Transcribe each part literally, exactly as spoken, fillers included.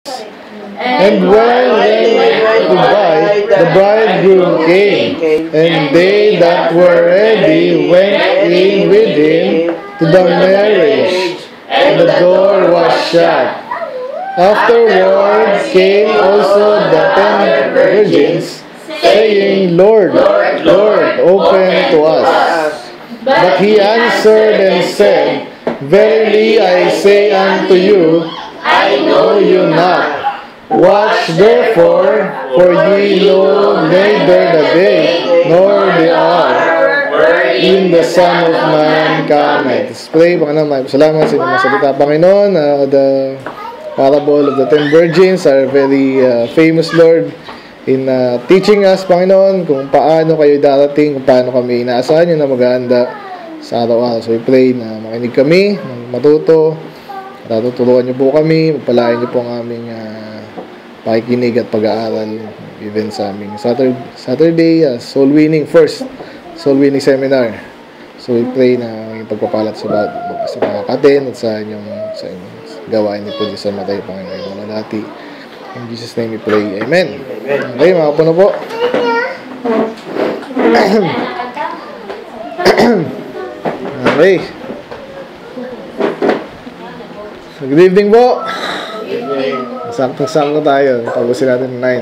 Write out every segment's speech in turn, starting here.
And when they went to buy, the bridegroom came, and they that were ready went in with him to the marriage, and the door was shut. Afterward came also the ten virgins, saying, Lord, Lord, open to us. But he answered and said, Verily I say unto you, I know you not. Watch therefore, for ye know neither the day nor the hour in the Son of Man cometh. Let's pray. Panginoon, salamat sa inyong salita, Panginoon. Uh, the parable of the ten virgins are very uh, famous, Lord, in uh, teaching us, Panginoon, kung paano kayo darating, kung paano kami inaasahan nyo na maghahanda sa araw-araw. So we pray na makinig kami, matuto, natutulungan nyo po kami, magpalain nyo po ang aming uh, pakikinig at pag-aaral even sa aming Saturday, Saturday uh, soul winning first soul winning seminar. So we pray na maging pagpapalat sa, sa mga katin at sa inyong, sa inyong gawain ni po Diyos sa Mateo, Panginoon manalati. In Jesus' name we pray. Amen. Okay, mga puno po. Okay. Good evening po. Saktong-sakto tayo. Tapusin natin nine.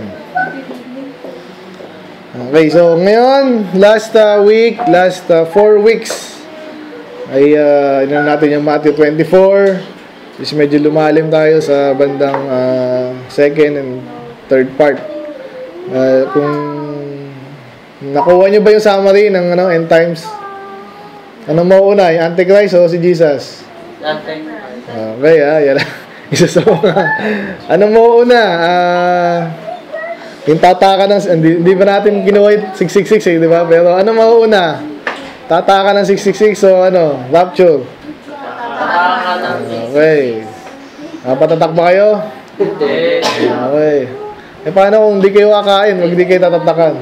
Okay, so ngayon, last uh, week, last uh, four weeks, ay uh, inan natin yung Mateo twenty-four. Is medyo lumalim tayo sa bandang uh, second and third part. Uh, kung nakuha nyo ba yung summary ng ano, end times? Ano mauuna? Yung Antichrist o si Jesus? Antichrist. Okay, ah, yan. Isa sa mga ano mo una uh, yung tataka ng hindi, hindi ba natin kinuha yung six six six eh, di ba? Pero ano mo una tataka ng six six six so ano rapture okay uh, patatak ba kayo? Okay eh paano kung hindi kayo kakain wag di kayo tatatakan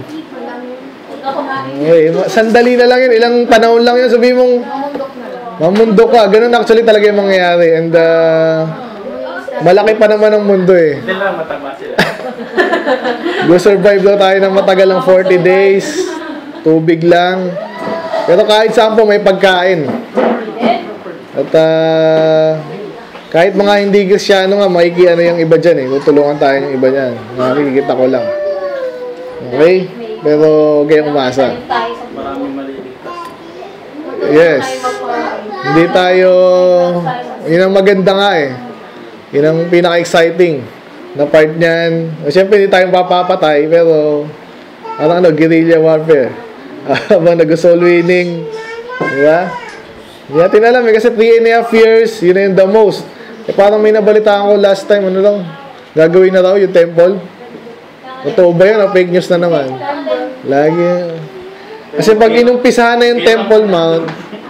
okay sandali na lang yun ilang panahon lang yun sabihin mong mamundok ka ganun actually talaga yung mangyayari and uh, malaki pa naman ang mundo eh. Hindi lang mataba sila. Go survive daw tayo ng matagal ng forty days. Tubig lang. Pero kahit saan po may pagkain. At uh, kahit mga hindi Kristyano nga, makikiano yung iba dyan eh. Tutulungan tayo yung iba dyan. Nakikita ko lang. Okay? Pero huwag kayong umasa. Maraming maliligtas. Yes. Hindi tayo... Yun ang maganda nga eh. Yun ang pinaka-exciting na part niyan. Siyempre, hindi tayong papapatay, pero ano, ano, guerrilla warfare. Habang nag-soul winning. Diba? Hindi natin alam eh, kasi three and a half years, yun na yung the most. Eh, parang may nabalitaan ko last time, ano lang, gagawin na raw yung temple. Totoo ba yun? O fake news na naman? Lagi. Kasi pag inumpisahan na yung Temple Mount,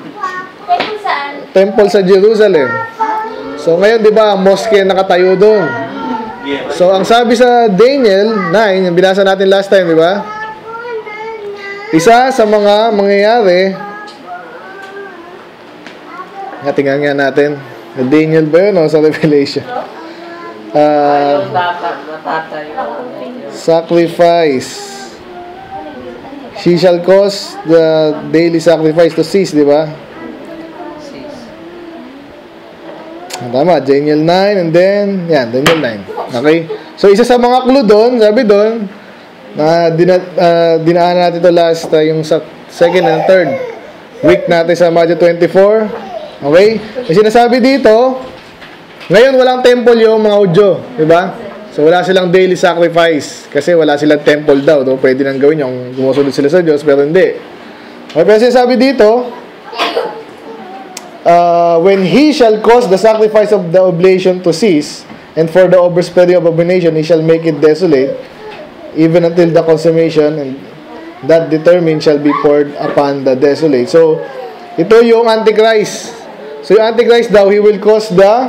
temple sa Jerusalem. So ngayon, di ba, mosque nakatayo doon. So ang sabi sa Daniel nine, yung binasa natin last time, di ba? Isa sa mga mangyayari, tingnan nga natin. Daniel ba yun o sa Revelation? Uh, sacrifice. She shall cause the daily sacrifice to cease, di ba? Tama, Daniel nine and then, yan, Daniel nine. Okay? So, isa sa mga clue doon, sabi doon, na dina, uh, dinaan natin ito last, uh, yung sa second and third week natin sa Mateo twenty-four. Okay? Kasi sinasabi dito, ngayon walang temple yung mga Hudyo, di ba? So, wala silang daily sacrifice kasi wala silang temple daw. Do? Pwede nang gawin yung gumusunod sila sa Diyos, pero hindi. Okay, pero sinasabi dito, Uh, when he shall cause the sacrifice of the oblation to cease, and for the overspreading of abomination, he shall make it desolate, even until the consummation, and that determined shall be poured upon the desolate. So, ito yung Antichrist. So, yung Antichrist daw, he will cause the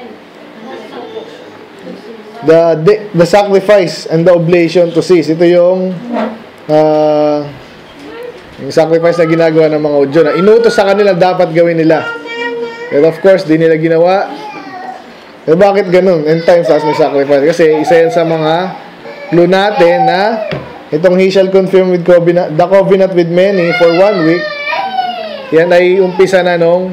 the the, the sacrifice and the oblation to cease. Ito yung uh, yung sacrifice na ginagawa ng mga Hudyo na inutos sa kanila dapat gawin nila. Pero of course, di nila ginawa. Eh, bakit ganun? End times, tapos may sacrifice. Kasi isa yan sa mga clue natin na itong he shall confirm with covenant, the covenant with many for one week. Yan ay umpisa na nung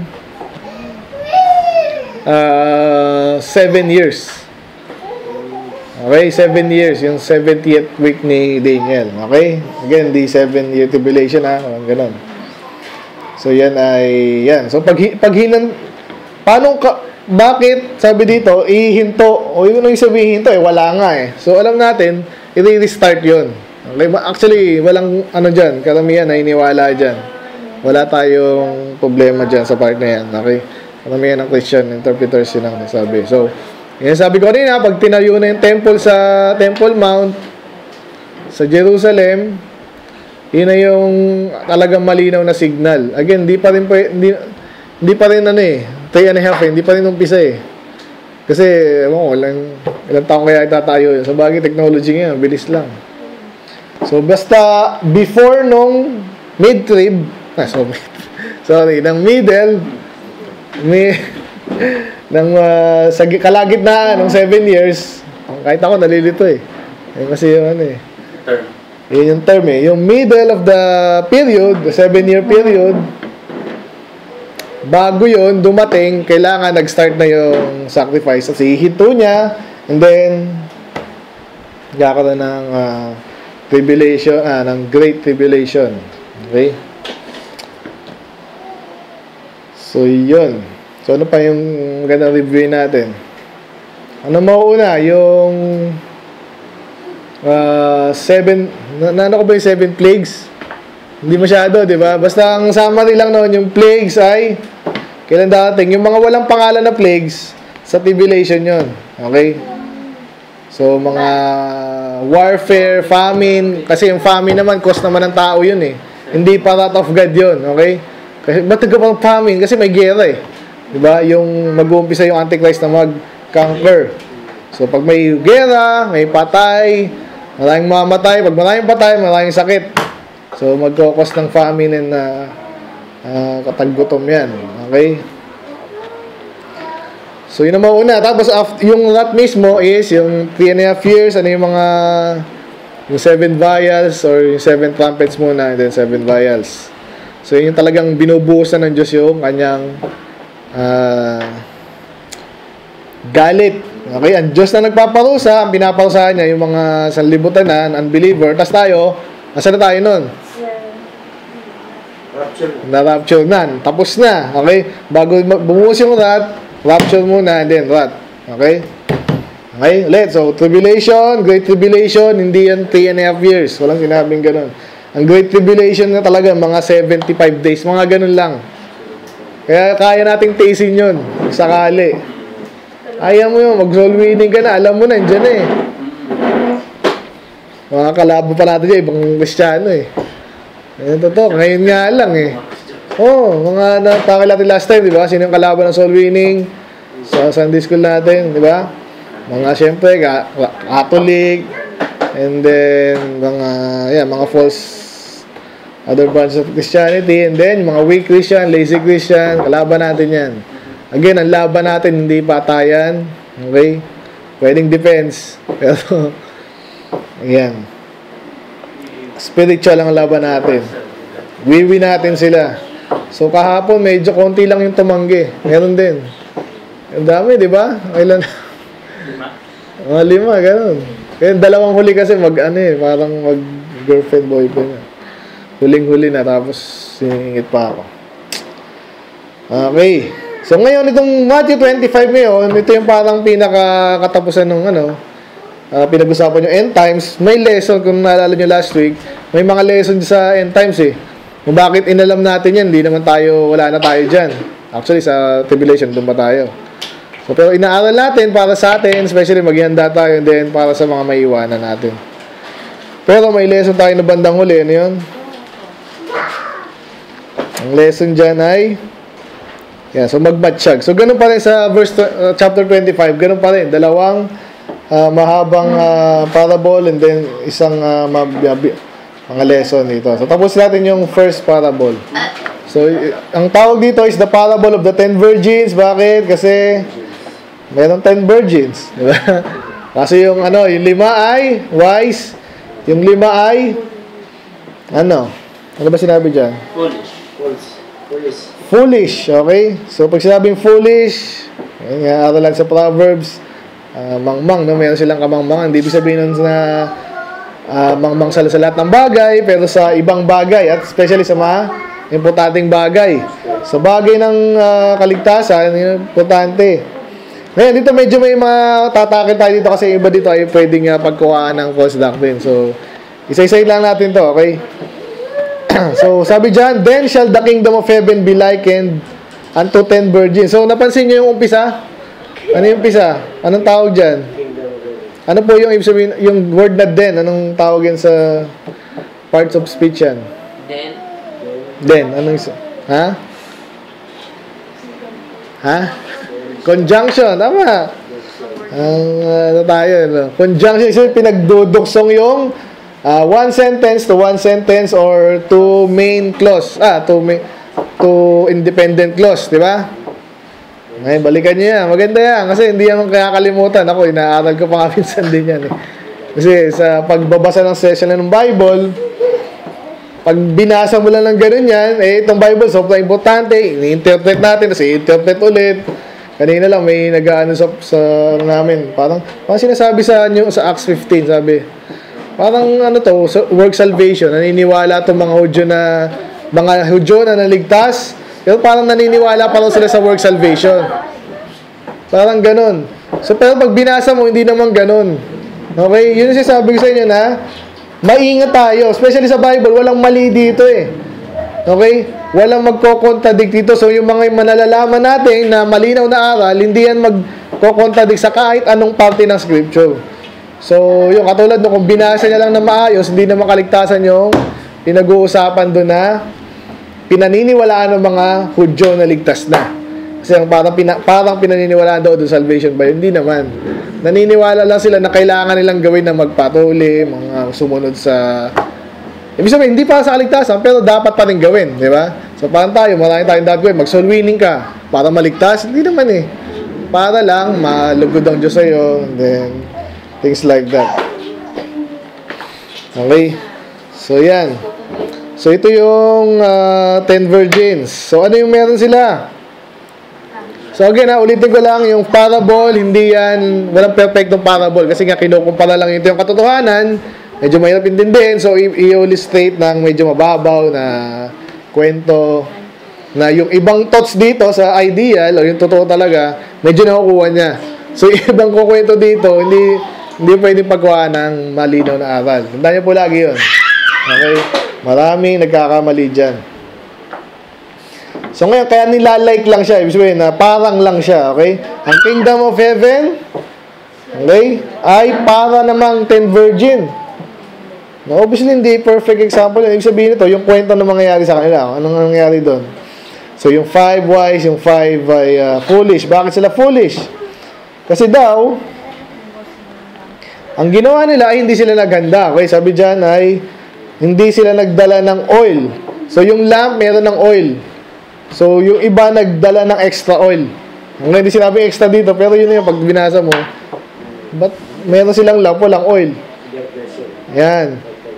uh, seven years. Okay, seven years. Yung seventieth week ni Daniel. Okay? Again, the seven year tribulation, ha? Ganun. So, yan ay, yan. So, pag, pag hinan, paano ka, bakit, sabi dito, ihinto, o yun yung sabihin hinto, eh, wala nga eh. So, alam natin, i-restart yun. Okay? Actually, walang, ano dyan, karamihan na iniwala dyan. Wala tayong problema dyan sa part na yan. Okay? Karamihan ng Christian interpreters yun ang nasabi. So, yan sabi ko kanina, pag tinayo na yung temple sa Temple Mount, sa Jerusalem, yun na yung talagang malinaw na signal. Again, di pa rin, hindi, hindi pa rin ano eh, three and a half eh, hindi pa rin umpisa eh. Kasi, ewan ko, ilang, ilang taong kaya itatayo yun. Sa bagay, technology ngayon, bilis lang. So, basta, before nung mid-trib, ah, so, sorry, ng middle, may, ng, uh, sa kalagitnaan ng seven years, kahit ako, nalilito eh. Eh, kasi yung ano eh. Term. Yun yung term eh. Yung middle of the period, the seven-year period, bago yun, dumating, kailangan nag-start na yung sacrifice. Kasi hihinto niya, and then, gagawin ng uh, tribulation, ah, ng great tribulation. Okay? So, yun. So, ano pa yung magandang review natin? Ano mauuna? Yung uh, seven, na, na ano ko ba yung seven plagues? Hindi masyado, di ba? Basta ang summary lang noon, yung plagues ay kailan dating? Yung mga walang pangalan na plagues, sa tribulation yon. Okay? So, mga warfare, famine, kasi yung famine naman, cause naman ng tao yun eh. Hindi pa wrath of God yun, okay? Kasi, ba't nagkapang famine? Kasi may gera eh. Diba? Yung mag-uumpisa yung Antichrist na mag-conquer. So, pag may gera, may patay, maraming mamatay. Pag maraming patay, maraming sakit. So, magkakos ng famine and uh, uh, kataggutom yan. Okay? So, yun ang mauna. Tapos, after, yung rat mismo is yung three and a half years, ano yung mga yung seven vials or yung seven trumpets muna and then seven vials. So, yun yung talagang binubuhusan ng Diyos yung kanyang Uh, galit. Okay, ang Diyos na nagpaparusa, ang pinaparusahan niya yung mga sanlibutan na unbeliever. Tapos tayo, nasaan na tayo nun? Rapture. Na-rapture na. Tapos na. Okay? Bago bumuhos yung wrath, rapture muna and then wrath. Okay? Okay? Let's. So, tribulation, great tribulation, hindi yan three and a half years. Walang sinabing ganun. Ang great tribulation na talaga, mga seventy-five days. Mga ganun lang. Kaya kaya nating tiisin yun. Sakali. Ayaw mo yun. Mag-soul winning ka na. Alam mo na, dyan eh. Mga kalabo pa natin dyan. Ibang Kristiyano eh. Ayan, totoo. Ngayon nga lang eh. Oo. Oh, mga napakil natin last time, di ba? Sino yung kalaban ng soul winning? Sa Sunday school natin, di ba? Mga siyempre, Catholic. And then, mga, yeah, mga false other branches of Christianity, and then mga weak Christian, lazy Christian, kalaban natin yan. Again, ang laban natin hindi patayan, okay? Pwedeng defense, pero ayan, spiritual ang laban natin. Wiwi natin sila. So kahapon medyo konti lang yung tumanggi, meron din. Ang dami, di ba? Kailan? Lima. Mga lima, ganun. Kaya dalawang huli kasi mag ano eh, parang mag girlfriend boyfriend na. Huling-huli na, tapos siningit pa ako. Okay. So, ngayon, itong Matthew twenty-five ngayon, ito yung parang pinaka-katapusan ng ano, uh, pinag-usapan yung end times. May lesson, kung naalala nyo last week, may mga lesson sa end times eh. Kung bakit inalam natin yan, hindi naman tayo, wala na tayo dyan. Actually, sa tribulation, doon pa tayo. So, pero inaaral natin para sa atin, especially maghihanda tayo, and then para sa mga maiiwanan natin. Pero may lesson tayo na bandang huli, ano yun? Ang lesson dyan ay yeah, so magmatsyag. So ganun pa rin sa verse uh, chapter twenty-five, ganun pa rin. Dalawang uh, mahabang uh, parable and then isang uh, mabiyabi, mga lesson dito. So tapos natin yung first parable. So ang tawag dito is the parable of the ten virgins. Bakit? Kasi Meron ten virgins. Di ba? Kasi yung ano, yung lima ay wise. Yung lima ay ano? Ano ba sinabi dyan? Foolish. Foolish. Foolish. Foolish, okay? So, pag sinabing foolish, ayun nga, aral lang sa Proverbs, uh, mangmang, no? Meron silang kamangmangan. Hindi ibig sabihin nun na uh, mangmang sa, sa lahat ng bagay, pero sa ibang bagay, at especially sa mga importanteng bagay. Sa bagay ng uh, kaligtasan, yun, importante. Ngayon, dito medyo may matatakin tayo dito kasi iba dito ay pwedeng uh, pagkuhaan ng false doctrine. So, isa-isa lang natin to, okay? So, sabi dyan, then shall the kingdom of heaven be likened unto ten virgins. So, napansin nyo yung umpisa? Ano yung umpisa? Anong tawag dyan? Ano po yung ibig sabihin, yung word na then? Anong tawag yan sa parts of speech yan? Then. Then, anong isa? Ha? Ha? Conjunction, tama. Ang uh, ano tayo, no? Conjunction, isa pinagduduksong yung Uh, one sentence to one sentence or two main clause. Ah, two, main, two independent clause, di ba? Ngayon, balikan niyo yan. Maganda yan. Kasi hindi naman kakalimutan. Ako, inaaral ko pa nga minsan din yan. Eh. Kasi sa pagbabasa ng session ng Bible, pag binasa mo lang ng ganun yan, eh, itong Bible, sobrang importante. Ini-interpret natin, kasi i-interpret ulit. Kanina lang, may nag-ano sa, sa ano namin. Parang, parang sinasabi sa, sa Acts fifteen, sabi, parang ano to, work salvation. Naniniwala itong mga Hudyo na mga Hudyo na naligtas, pero parang naniniwala pa rin sila sa work salvation. Parang ganun. So, pero pag binasa mo, hindi naman ganun. Okay? Yun yung sinasabi ko sa inyo na maingat tayo. Especially sa Bible, walang mali dito eh. Okay? Walang magko-contradict dito. So, yung mga manalalaman natin na malinaw na aral, hindi yan magko-contradict sa kahit anong parte ng scripture. So, yung katulad no, kung binasa niya lang na maayos, hindi naman kaligtasan yung pinag-uusapan doon na pinaniniwalaan ng mga Hudyo na ligtas na. Kasi yung parang, pina, parang pinaniniwalaan daw doon salvation ba? Hindi naman. Naniniwala lang sila na kailangan nilang gawin na magpatuli, mga sumunod sa... Ibig sabihin, hindi para sa kaligtasan, pero dapat pa rin gawin, di ba? So, parang tayo, marami tayong dapat gawin. Mag-soul winning ka para maligtas? Hindi naman eh. Para lang, malugod ang Diyos sa'yo, and then... things like that. Okay. So, yan. So, ito yung uh, ten virgins. So, ano yung meron sila? So, again, ha, ulitin ko lang, yung parable, hindi yan, walang perfectong parable. Kasi nga, kinukumpara lang ito yung katotohanan. Medyo mahirap intindihin. So, i-illustrate ng medyo mababaw na kwento na yung ibang thoughts dito sa ideal, o yung totoo talaga, medyo nakukuha niya. So, yung ibang kukwento dito, hindi... hindi pwedeng pagkuha ng malinaw na aral. Tandaan niyo po lagi yun. Okay? Maraming nagkakamali dyan. So ngayon, kaya nilalike lang siya. Ibig sabihin na parang lang siya. Okay? Ang kingdom of heaven, okay, ay para namang ten virgin. No, obviously, hindi perfect example. Ibig sabihin nito, yung kwento na mangyayari sa kanila. Anong nangyayari doon? So yung five wise, yung five ay uh, foolish. Bakit sila foolish? Kasi daw, ang ginawa nila ay hindi sila naghanda. Okay, sabi dyan ay hindi sila nagdala ng oil. So, yung lamp, meron ng oil. So, yung iba nagdala ng extra oil. Hindi sinabi extra dito, pero yun yung pag binasa mo. But, meron silang lamp, walang oil. Yan.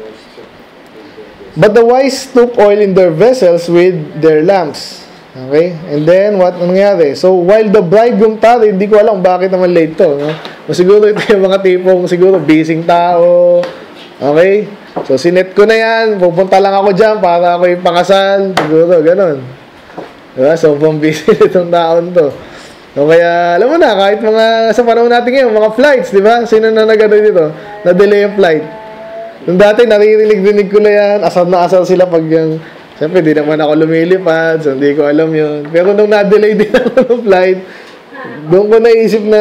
But the wise took oil in their vessels with their lamps. Okay? And then, what nangyari? So, while the bridegroom tarried, hindi ko alam bakit naman late to. No? O siguro ito yung mga tipong, siguro, busy tao. Okay? So, sinet ko na yan. Pupunta lang ako dyan para ako yung pakasal. Siguro, ganun. Diba? So, pang busy itong taon to. So, kaya, alam mo na, kahit mga, sa panahon natin ngayon, mga flights, di ba? Sino na nagano dito? Na-delay yung flight. Nung dati, naririnig-rinig ko na yan. Asal na asal sila pag yung, siyempre, di naman ako lumilipad. So, hindi ko alam yun. Pero nung na-delay din ako ng flight, doon ko naisip na,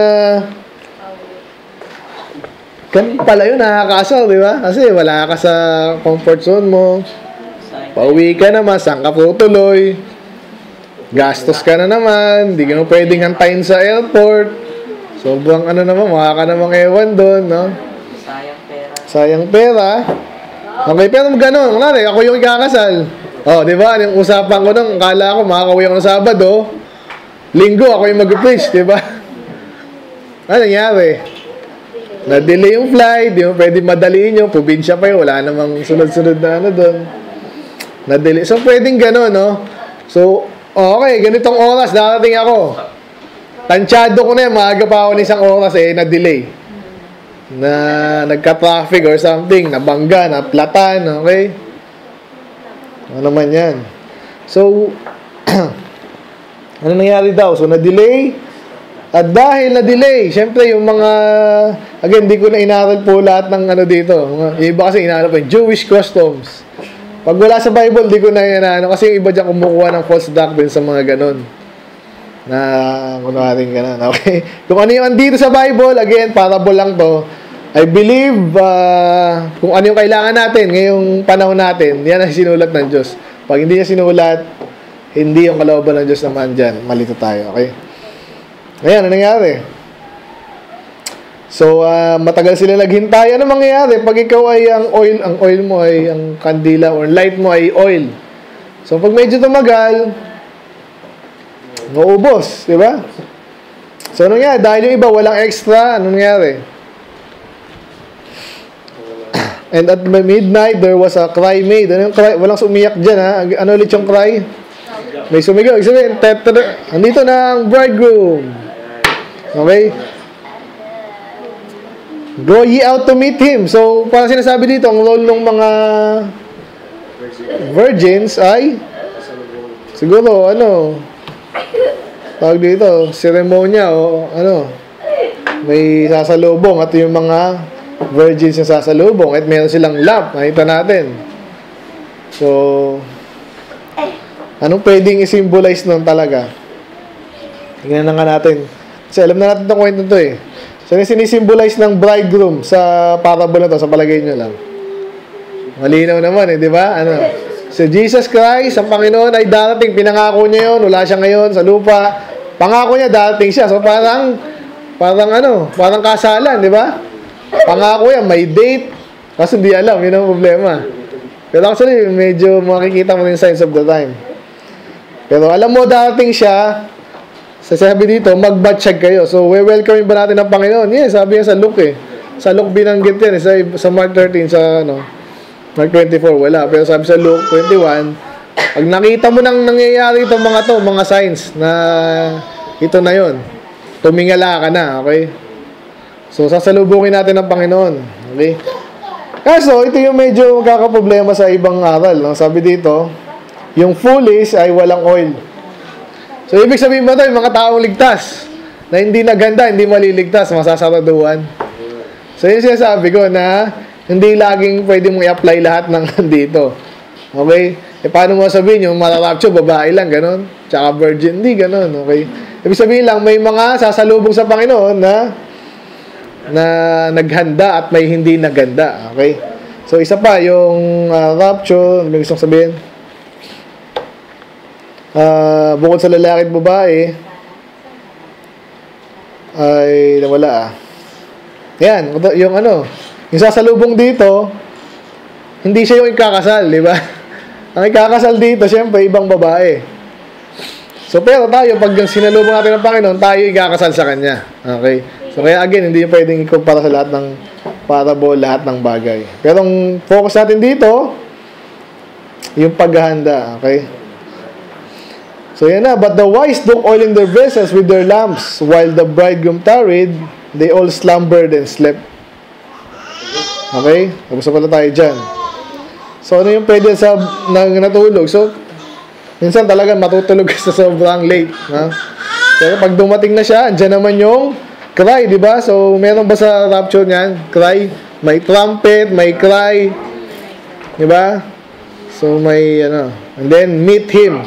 kan pala yun, nakakasal, di ba? Kasi wala ka sa comfort zone mo. Pauwi ka naman, saan ka tutuloy? Gastos ka na naman, hindi ka na pwedeng hantayin sa airport. Sobrang ano naman, mukha ka namang ewan doon, no? Sayang pera. Sayang pera. Okay, pero gano'n, kunwari, ako yung ikakasal. Oh, di ba? Yung usapan ko nang, akala ko, makakauwi ako ng Sabado. Linggo, ako yung mag-preach, di ba? Ano nangyari? Na-delay yung flight, di mo pwede madaliin yung probinsya pa yun, wala namang sunod-sunod na ano doon. Na-delay. So, pwedeng gano'n, no? So, okay, ganitong oras, darating ako. Tansyado ko na yan, maaga pa ako ng isang oras, eh, na-delay. Na nagka-traffic or something, nabangga, naplatan, okay? Ano naman yan? So, ano nangyari daw? So, na-delay. At dahil na-delay, syempre yung mga, again, di ko na inaral po lahat ng ano dito. Mga, yung iba kasi inaral po yung Jewish customs. Pag wala sa Bible, di ko na yan, ano, kasi yung iba dyan kumukuha ng false doctrine sa mga ganon. Na, kunwaring ganon, okay? Kung ano yung andito sa Bible, again, parable lang to. I believe, uh, kung ano yung kailangan natin, ngayong panahon natin, yan ang sinulat ng Diyos. Pag hindi niya sinulat, hindi yung kalooban ng Diyos naman dyan. Malito tayo, okay? Ayan, ano nangyari? So, uh, matagal sila naghintay. Ano mangyayari? Pag ikaw ay ang oil, ang oil mo ay, ang kandila or light mo ay oil. So, pag medyo tumagal, maubos, di ba? So, ano nangyari? Dahil yung iba walang extra, ano nangyari? And at midnight, there was a cry made. Ano yung cry? Walang sumiyak dyan, ha? Ano ulit yung cry? May sumigaw. Ibig sabihin, andito na ang bridegroom. Okay? Go ye out to meet him. So, parang sinasabi dito, ang role ng mga virgins ay siguro, ano, tawag dito, seremonya o ano, may sasalubong at yung mga virgins yung sasalubong at meron silang lamp. Nakita natin. So, anong pwedeng i-symbolize nun talaga? Tingnan na nga natin. Kasi alam na natin itong kwento to eh. So, yung sinisimbolize ng bridegroom sa parable na to, sa palagay nyo lang. Malinaw naman eh, di ba? Ano? So, Jesus Christ, ang Panginoon ay darating. Pinangako niya yun. Wala siya ngayon sa lupa. Pangako niya, darating siya. So, parang, parang ano, parang kasalan, di ba? Pangako yan, may date. Kasi hindi alam, yun ang problema. Pero actually, medyo makikita mo rin signs of the time. Pero alam mo, darating siya. Sasabi dito, mag-batsyag kayo. So, we welcome ba natin ang Panginoon? Yes, sabi niya sa Luke eh. Sa Luke binanggit yan. Sa, sa Mark thirteen, sa ano, Mark twenty-four, wala. Pero sabi sa Luke twenty-one, pag nakita mo nang nangyayari itong mga to, mga signs na ito na yon, tumingala ka na, okay? So, sasalubungin natin ang Panginoon. Okay? Kaso, ito yung medyo magkakaproblema sa ibang aral. No? Sabi dito, yung foolish ay walang oil. So, ibig sabihin ba ito, yung mga taong ligtas na hindi naganda, hindi maliligtas, masasaraduan. So, yun sinasabi ko na hindi laging pwede mong i-apply lahat ng dito. Okay? E, paano mo sabihin yung mararapture, babae lang, ganun? Tsaka virgin, hindi ganun, okay? Ibig sabihin lang, may mga sasalubong sa Panginoon na na naghanda at may hindi naganda, okay? So, isa pa, yung uh, rapture, may gustong sabihin? Uh, bukod sa lalaki at babae ay nawala ah. Yan, yung ano, yung sasalubong dito, hindi siya yung ikakasal, di ba? Ang ikakasal dito, syempre, ibang babae. So, pero tayo, pag sinalubong natin ng Panginoon, tayo ikakasal sa Kanya. Okay? So, kaya again, hindi yung pwedeng ikumpara sa lahat ng parable, lahat ng bagay. Pero ang focus natin dito, yung paghahanda, okay? So, yan na. But the wise took oil in their vessels with their lamps, while the bridegroom tarried, they all slumbered and slept. Okay? Tapos na pala tayo dyan. So, ano yung pwede sa nang natulog? So, minsan talaga matutulog ka sa sobrang late. Ha? Pero pag dumating na siya, andyan naman yung cry, di ba? So, meron ba sa rapture niyan? Cry. May trumpet, may cry. Di ba? So, may, ano, and then, meet him.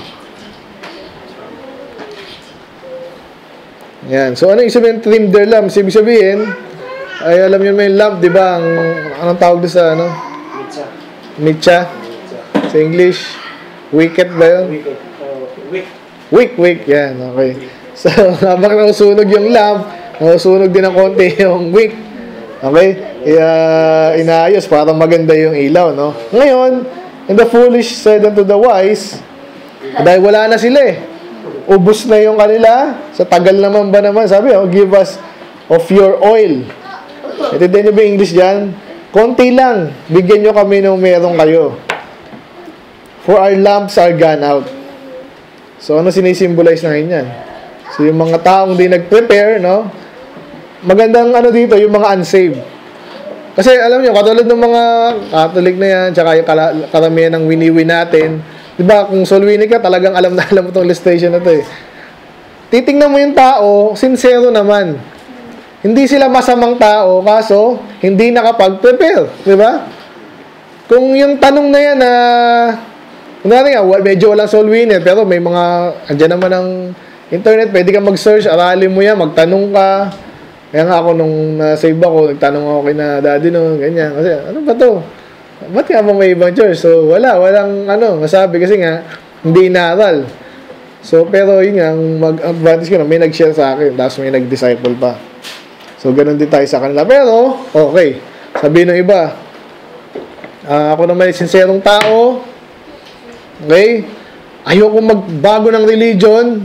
Yan. So, ano yung sabihin, trim their lamps? Ibig sabihin, ay, alam nyo may lamp, di ba? Ang, anong tawag doon sa, ano? Mitsa. Mitsa. Sa English, wicket ba yun? Wicket. Uh, wick. Wick, wick. Yan, okay. So, habang nausunog yung lamp, nausunog din ng konti yung wick. Okay? Kaya, inaayos para maganda yung ilaw, no? Ngayon, and the foolish said unto the wise, dahil wala na sila eh. Ubus na yung kanila. Sa tagal naman ba naman, sabi, oh, give us of your oil. Intindihan nyo ba yung English dyan? Konti lang. Bigyan nyo kami nung meron kayo. For our lamps are gone out. So, ano sinisimbolize na yan? So, yung mga taong di nag-prepare, no? Magandang ano dito, yung mga unsaved. Kasi, alam nyo, katulad ng mga Catholic na yan, tsaka yung karamihan ng winiwi natin, di ba, kung solwini ka, talagang alam na alam mo itong illustration na to eh. Titingnan mo yung tao, sincero naman. Hindi sila masamang tao, kaso, hindi nakapag-prepare. Di ba? Kung yung tanong na yan na, kunwari nga, medyo walang soul winner, pero may mga, andyan naman ang internet, pwede ka mag-search, aralin mo yan, magtanong ka. Kaya nga ako, nung na-save ako, nagtanong ako kay na daddy no, ganyan. Kasi, ano ba to? Ba't nga ba may ibang church? So, wala, walang, ano, masabi kasi nga, hindi inaaral. So, pero yun nga, mag-advantage ko na, may nag-share sa akin, tapos may nag-disciple pa. So, ganun din tayo sa kanila. Pero, okay, sabihin ng iba, uh, ako naman ay sinserong tao, okay, ayoko magbago ng religion.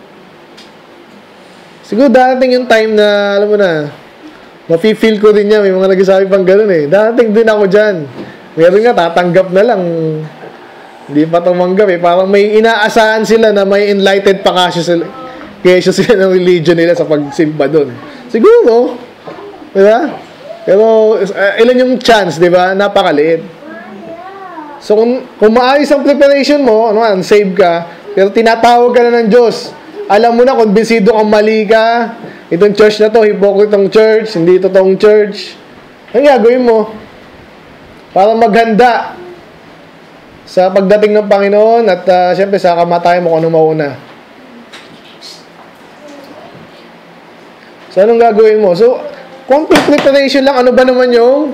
Siguro darating yung time na, alam mo na, mafe-feel ko rin niya, may mga nagsasabi pang ganun eh. Darating din ako dyan. Meron nga, tatanggap na lang. Hindi pa tumanggap eh. Parang may inaasahan sila na may enlightened pa kasi sila, kesyo sila ng religion nila sa pagsimba doon. Siguro. Di ba? Pero, uh, ilan yung chance, di ba? Napakaliit. So, kung, kung maayos ang preparation mo, ano man, save ka, pero tinatawag ka na ng Diyos. Alam mo na, konbinsido kang mali ka. Itong church na to, hypocrite church, hindi totoong church. Ano gagawin mo? Para maghanda sa pagdating ng Panginoon at uh, siyempre sa kamatayan mo kung ano mauna. So, anong gagawin mo? So, konting preparation lang. Ano ba naman yung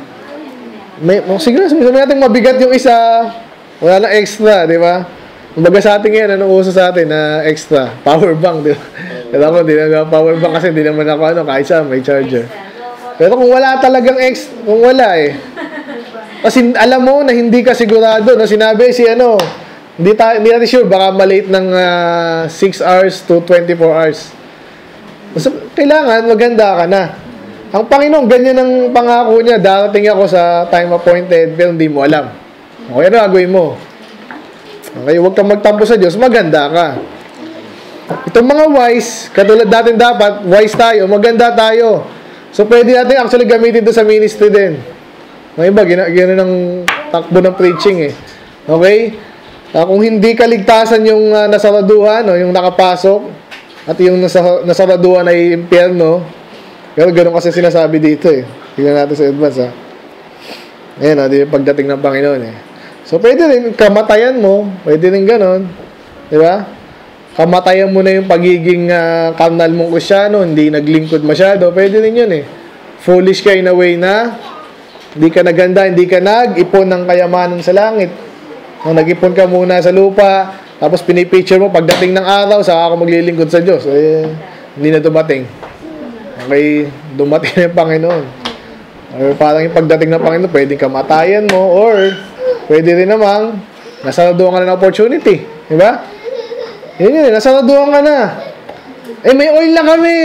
may, oh, sige na, sabi natin mabigat yung isa, wala na extra, di ba? Kumbaga sa atin ngayon, anong uso sa atin na extra? Power bank, di ba? Kaya ako, di na power bank kasi di naman ako, ano, kahit saan, may charger. Pero kung wala talagang extra, kung wala eh, kasi alam mo na hindi ka sigurado, na sinabi si ano, hindi, ta, hindi natin sure, baka malate ng uh, six hours to twenty-four hours. So, kailangan maganda ka na. Ang Panginoon, ganyan ang pangako niya. Darating ako sa time appointed, pero hindi mo alam. Okay, ano gagawin mo? Okay, huwag kang magtampo sa Diyos, maganda ka. Itong mga wise, katulad natin dapat, wise tayo, maganda tayo. So, pwede natin actually gamitin ito sa ministry din. May iba, gano'n ang takbo ng preaching eh. Okay? Uh, kung hindi kaligtasan yung uh, nasaraduhan, no, yung nakapasok, at yung nasa, nasaraduhan ay impyerno, pero gano'n kasi sinasabi dito eh. Tingnan natin sa advance ha. Ayan ha, di pagdating ng Panginoon eh. So, pwede rin, kamatayan mo, pwede rin gano'n. Di ba? Kamatayan mo na yung pagiging uh, carnal mong Kristyano, hindi naglingkod masyado, pwede rin yun eh. Foolish ka in a way na, hindi ka naganda, hindi ka nag-ipon ng kayamanan sa langit. Nung nag-ipon ka muna sa lupa, tapos pinipicture mo, pagdating ng araw, saka ako maglilingkod sa Diyos. Eh, hindi na dumating. Okay, dumating na yung Panginoon. Or parang yung pagdating ng Panginoon, pwedeng kamatayan mo, or pwede rin namang nasaraduhan ka na ng opportunity. Diba? Yun yun, nasaraduhan ka na. Eh, may oil na kami.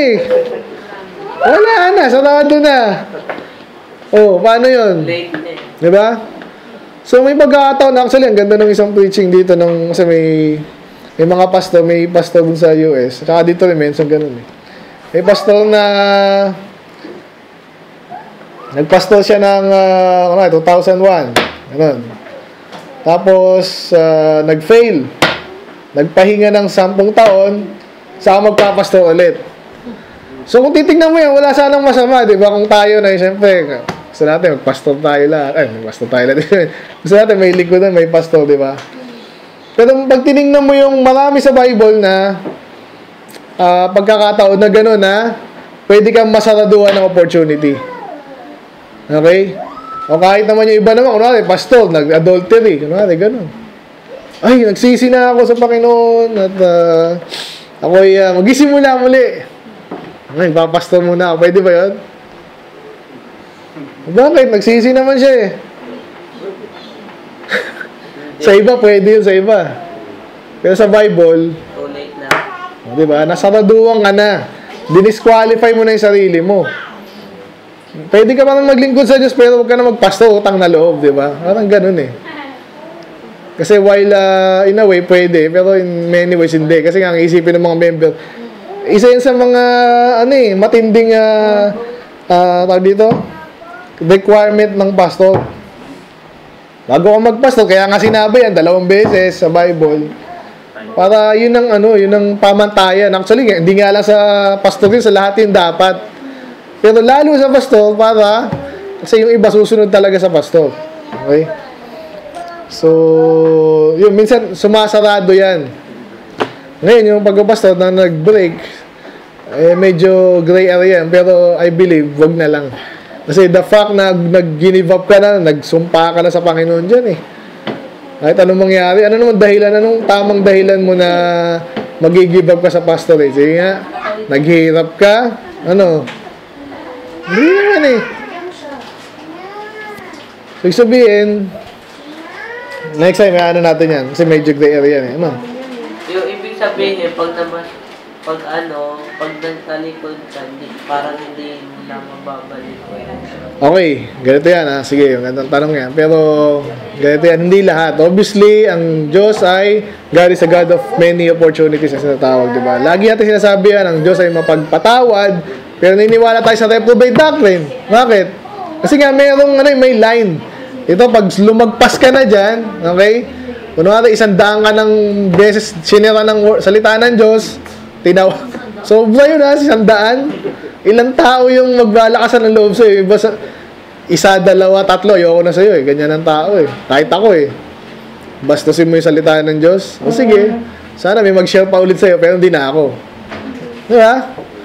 Wala na, sarado na. Oh, paano yun? Diba? So, may pagkakataon. Actually, ang ganda ng isang preaching dito ng, kasi may may mga pastor, may pastor dun sa U S. Saka dito rin, mention ganun eh. May pastor na nagpastor siya ng uh, ano, two thousand one. Ganun. Tapos, uh, nag-fail. Nagpahinga ng sampung taon, saka magpapastor ulit. So, kung titignan mo yan, wala sanang masama, di ba? Kung tayo na, siyempre, gusto natin, magpastor tayo lahat. Ay, magpastor tayo lahat. Gusto natin, may lingkudan, may pastor, di ba? Pero pag tinignan mo yung marami sa Bible na uh, pagkakataon na gano'n na, pwede kang masaraduhan ng opportunity. Okay? O kahit naman yung iba naman, kunwari, pastor, nag-adultery, kunwari, gano'n. Ay, nagsisi na ako sa Panginoon at uh, ako'y uh, mag-isimula muli. Ay, papastor muna ako. Pwede ba yun? Bakit? Nagsisi naman siya eh. Sa iba, pwede yun sa iba. Pero sa Bible, too late na. diba? Nasaraduhan ka na. dinisqualify mo na yung sarili mo. Pwede ka pa maglingkod sa Diyos, pero huwag ka na magpasto, utang na loob, di ba? Parang ganun eh. Kasi while uh, in a way, pwede, pero in many ways, hindi. Kasi nga, ang isipin ng mga member, isa yan sa mga, ano eh, matinding, uh, uh, tawag dito, requirement ng pastor. Bago ka magpastor, kaya nga sinabi yan, dalawang beses sa Bible, para yun ang, ano, yun ang pamantayan. Actually, hindi nga lang sa pastor yun, sa lahat yun dapat. Pero lalo sa pastor, para, kasi yung iba susunod talaga sa pastor. Okay? So, yun, minsan, sumasarado yan. Ngayon, yung pagpapastor na nag-break, eh, medyo gray area yan. Pero, I believe, wag na lang. Kasi the fact na nag-give up ka na, nagsumpa ka na sa Panginoon dyan eh. Kahit anong mangyari, ano naman dahilan, anong tamang dahilan mo na mag-give up ka sa pastor eh. Sige nga, naghihirap ka, ano, hindi naman eh. So, sabihin, next time, ano natin yan. Kasi medyo gray area yan eh. Ano? Yung ibig sabihin, pag naman, pag ano, pag nagtalikod ka, hindi, parang hindi mo lang mababalik. Okay, ganito yan ha. Sige, magandang tanong yan. Pero, ganito yan, hindi lahat. Obviously, ang Diyos ay, God is a God of many opportunities na sinatawag, diba? Lagi natin sinasabi yan, ang Diyos ay mapagpatawad, pero niniwala tayo sa reprobate doctrine. Bakit? Kasi nga, mayroong, ano, may line. Ito, pag lumagpas ka na dyan, okay? Kunwari, isang daan ka ng beses sinira ng salita ng Diyos, tinawag. So, ba yun ha, isang daan? Ilang tao yung maglalakasan ng loob sa'yo? Iba sa, isa, dalawa, tatlo, ayoko na sa'yo eh. Ganyan ang tao eh. Kahit ako eh. Bastusin mo yung salita ng Diyos. O sige, sana may mag-share pa ulit sa'yo, pero hindi na ako. Di ba?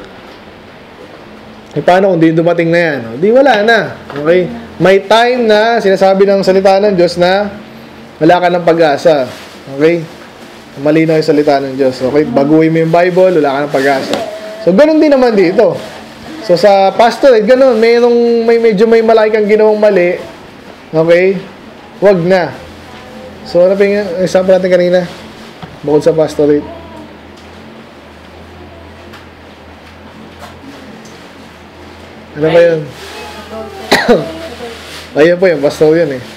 E paano kung di dumating na yan? Di wala na. Okay? May time na sinasabi ng salita ng Diyos na wala ka ng pag-asa. Okay? Malinaw yung salita ng Diyos. Okay? Baguhin mo yung Bible, wala ka ng pag-asa. So, ganun din naman dito. So, sa pastorate, ganun. Mayroong, may medyo may malaki kang ginawang mali. Okay? Wag na. So, ano pa yung example natin kanina? Bukod sa pastorate. Ano ba yun? Ayun po yung pastor yun eh.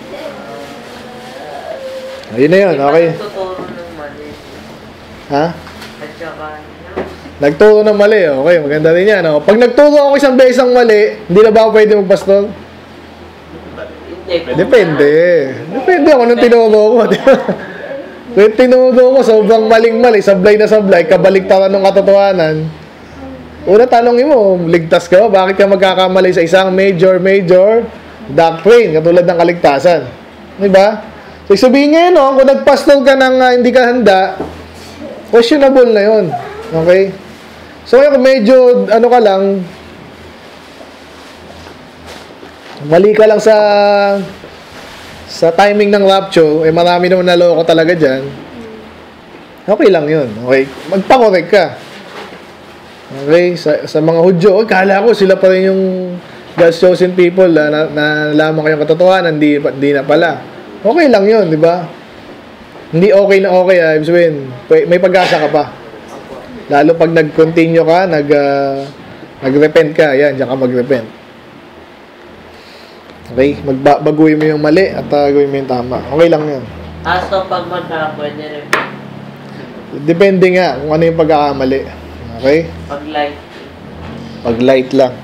Ayun na yun, okay. Nagtuturo ng mali. Ha? At saka, Nagturo ng mali, okay, maganda rin yan. Oh. Pag nagturo ako isang beses ng mali, hindi na ba ako pwede magpastor? hindi. Depende. Depende ako nung tinuro ko. Kung tinuro ko, sobrang maling-mali, sablay na sablay, kabaliktaran ng katotohanan. Una, tanongin mo, ligtas ka ba? Bakit ka magkakamali sa isang major, major doctrine, katulad ng kaligtasan? Diba? So, sabihin ngayon, no, kung nagpastor ka ng uh, hindi ka handa, questionable na yun. Okay? So, kung medyo, ano ka lang, mali ka lang sa sa timing ng rapture, eh marami naman naloko talaga dyan, okay lang yun. Okay? Magpakorek ka. Okay, sa, sa mga Hudyo, kala ko sila pa rin yung God's chosen people na, na, na nalaman kayong katotohanan, hindi, hindi na pala. Okay lang yun, di ba? Hindi okay na okay, ah. Ibig sabihin, may pag-asa ka pa. Lalo pag nag-continue ka, nag, uh, nag-repent ka, yan, diyan ka mag-repent. Okay, magbaguhin mo yung mali at uh, gawin mo yung tama. Okay lang yun. Ah, so pag magka, pwede rin. Depende nga kung ano yung pagkakamali. Okay? Pag light. Pag light lang.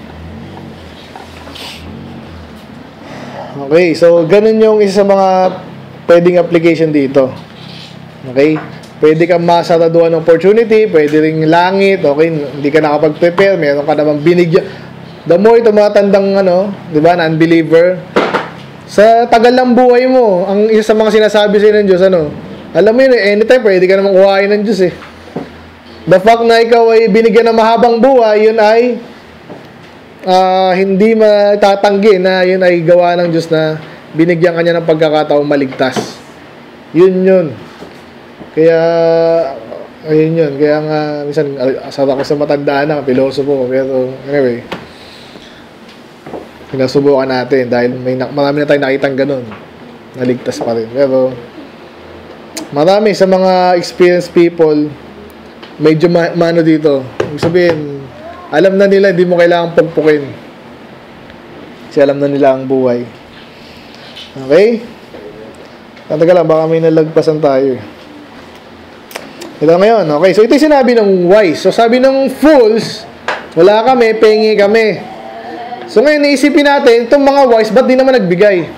Okay, so ganun yung isa sa mga pwedeng application dito. Okay? Pwede kang masaraduan ng opportunity, pwede ring langit, okay? Hindi ka nakapag-prepare, meron ka namang binigyan. The more ito mga tandang, ano, di ba, non-believer, sa tagal ng buhay mo, ang isa sa mga sinasabi sa'yo ng Diyos, ano, alam mo yun, anytime, pwede ka namang kuhain ng Diyos eh. The fact na ikaw ay binigyan ng mahabang buhay, yun ay uh, hindi matatanggi na yun ay gawa ng Diyos na binigyan kanya ng pagkakataong maligtas. Yun yun. Kaya, ayun yun. Kaya nga, minsan, asar ako sa matandaan na, pilosopo. Pero, anyway, pinasubukan natin dahil may marami na tayong nakitang ganun. Naligtas pa rin. Pero, marami sa mga experienced people, medyo ma- mano dito. Ibig sabihin, alam na nila, hindi mo kailangang pagpukin. Kasi alam na nila ang buhay. Okay? Tatagal lang, baka may nalagpasan tayo. Ito ngayon, okay. So, ito yung sinabi ng wise. So, sabi ng fools, wala kami, pengi kami. So, ngayon, naisipin natin, itong mga wise, ba't di naman nagbigay?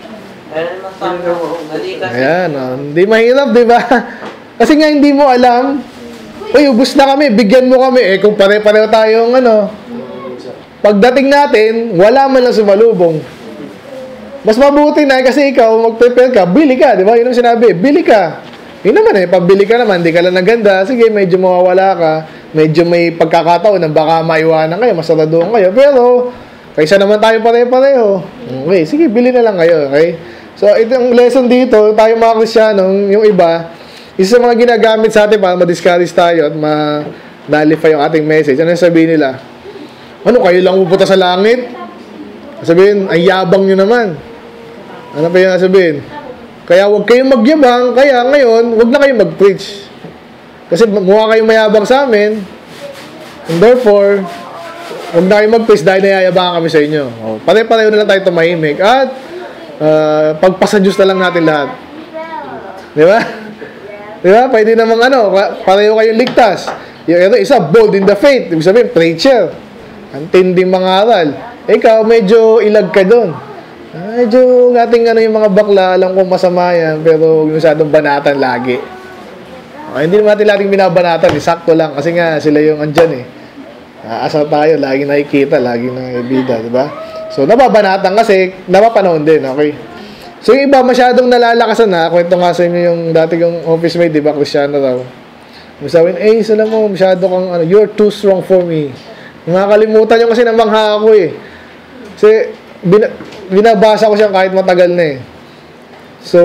Ayan, oh, hindi mahirap, di ba? Kasi nga, hindi mo alam, uy, ubus na kami, bigyan mo kami. Eh, kung pare-pareho tayong, ano, pagdating natin, wala man lang sumalubong. Mas mabuti na, kasi ikaw, mag-prepare ka, bili ka, di ba? Yun ang sinabi, bili ka. Yun naman eh, pabili ka naman, di ka lang naganda, sige, medyo mawawala ka, medyo may pagkakataon na baka maiwanan kayo, masaraduhan kayo, pero, kaysa naman tayo pare-pareho. Okay, sige, bili na lang kayo, okay? So, itong lesson dito, tayo mga Kristiyanong, yung iba, isa sa mga ginagamit sa atin para ma-discourage tayo at ma-nullify yung ating message. Ano yung sabihin nila? Ano, kayo lang pupunta sa langit? Sabihin, ang yabang nyo naman. Ano pa yung sabihin? Kaya huwag kayong magyabang, kaya ngayon, huwag na kayong mag-preach. Kasi mukha kayong mayabang sa amin, and therefore, huwag na kayong mag-preach dahil nayayabangan kami sa inyo. O, pare-pareho na lang tayo tumahimik. At, uh, pagpasadyos na lang natin lahat. Di ba? Di ba? Pwede namang ano, pareho kayong ligtas. Yung isa, bold in the faith. Ibig sabihin, preacher. Ang tinding mga aral. Ikaw, medyo ilag ka doon. Medyo nating ano yung mga bakla, alam kong masama yan, pero huwag masyadong banatan lagi. Okay, hindi naman natin laging binabanatan, eh, sakto lang, kasi nga sila yung andyan eh. Asal tayo, lagi nakikita, lagi nakikita, di ba? So, nababanatan kasi, napapanahon din, okay? So, yung iba masyadong nalalakasan na, kwento nga sa inyo yung dati yung office mate, di ba, Cristiano raw. Sabihin, eh, sila mo, masyado kang, ano, you're too strong for me. Nakakalimutan nyo kasi namangha ako eh. Kasi, Bina, binabasa ko siya kahit matagal na eh. So,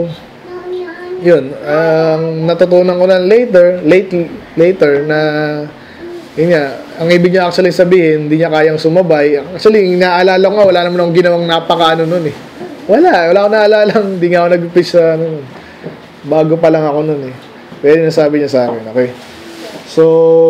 yun. Ang um, natutunan ko na later, late, later na, yun nga, ang ibig niya actually sabihin, hindi niya kayang sumabay. Actually, inaalala ko nga, wala naman akong ginawang napaka-ano nun eh. Wala, wala akong naalala, hindi nga ako nag-preach sa ano nun. Bago pa lang ako nun eh. Pero yun sabi niya sa akin, okay? So,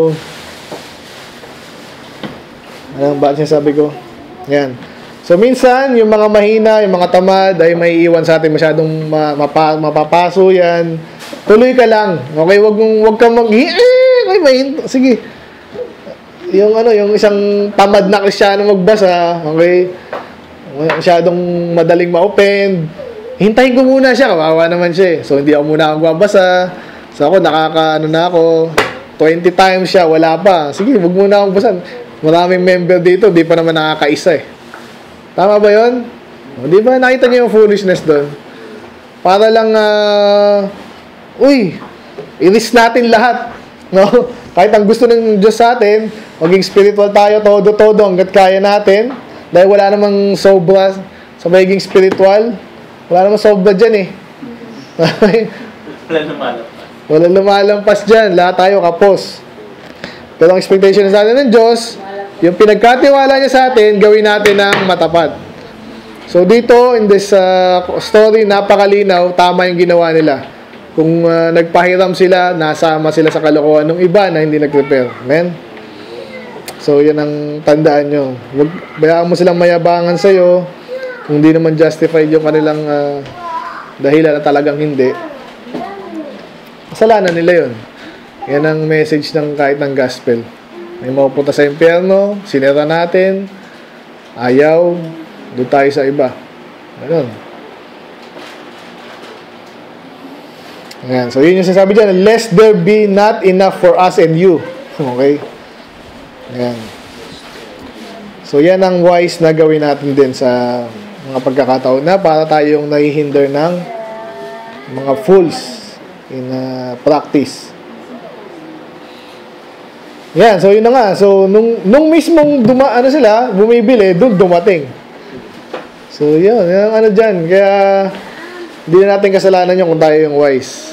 ano ba siya sabi ko? Yan. So, minsan, yung mga mahina, yung mga tamad, ay may iwan sa atin, masyadong mapa, mapapaso yan. Tuloy ka lang. Okay, wag mong, wag kang mag, eh, ay, may, sige. Yung ano, yung isang tamad na Kristyano magbasa, okay, masyadong madaling ma-open. Hintayin ko muna siya, kawawa naman siya eh. So, hindi ako muna akong babasa. So, ako, nakaka, ano na ako, twenty times siya, wala pa. Sige, wag muna akong basan. Maraming member dito, di pa naman nakakaisa eh. Tama ba yun? O, di ba nakita niyo yung foolishness doon? Para lang, uh, uy, i-risk natin lahat. No? Kahit ang gusto ng Diyos sa atin, maging spiritual tayo, todo-todo, hanggat kaya natin. Dahil wala namang sobra sa magiging spiritual. Wala namang sobra dyan eh. Wala lumalampas. Wala lumalampas dyan. Lahat tayo kapos. Pero ang expectation sa atin ng Diyos, yung pinagkatiwala niya sa atin, gawin natin ng matapat. So dito, in this uh, story, napakalinaw, tama yung ginawa nila. Kung uh, nagpahiram sila, nasama sila sa kalokohan ng iba na hindi nag-prepare. Amen? So yan ang tandaan nyo. Huwag, bayaan mo silang mayabangan sa'yo, kung hindi naman justified yung kanilang uh, dahilan na talagang hindi. Kasalanan nila yun. Yan ang message ng kahit ng gospel. May mapupunta sa impyerno, sinira natin, ayaw, doon tayo sa iba. Ganun. Ayan. So, yun yung sinasabi dyan, lest there be not enough for us and you. Okay? Ayan. So, yan ang wise na gawin natin din sa mga pagkakataon na para tayong nahihinder ng mga fools in uh, practice. Yan, so yun na nga. So, nung, nung mismong duma, ano sila, bumibili, doon dumating. So, yun, yun ano dyan. Kaya, hindi na natin kasalanan yun kung tayo yung wise.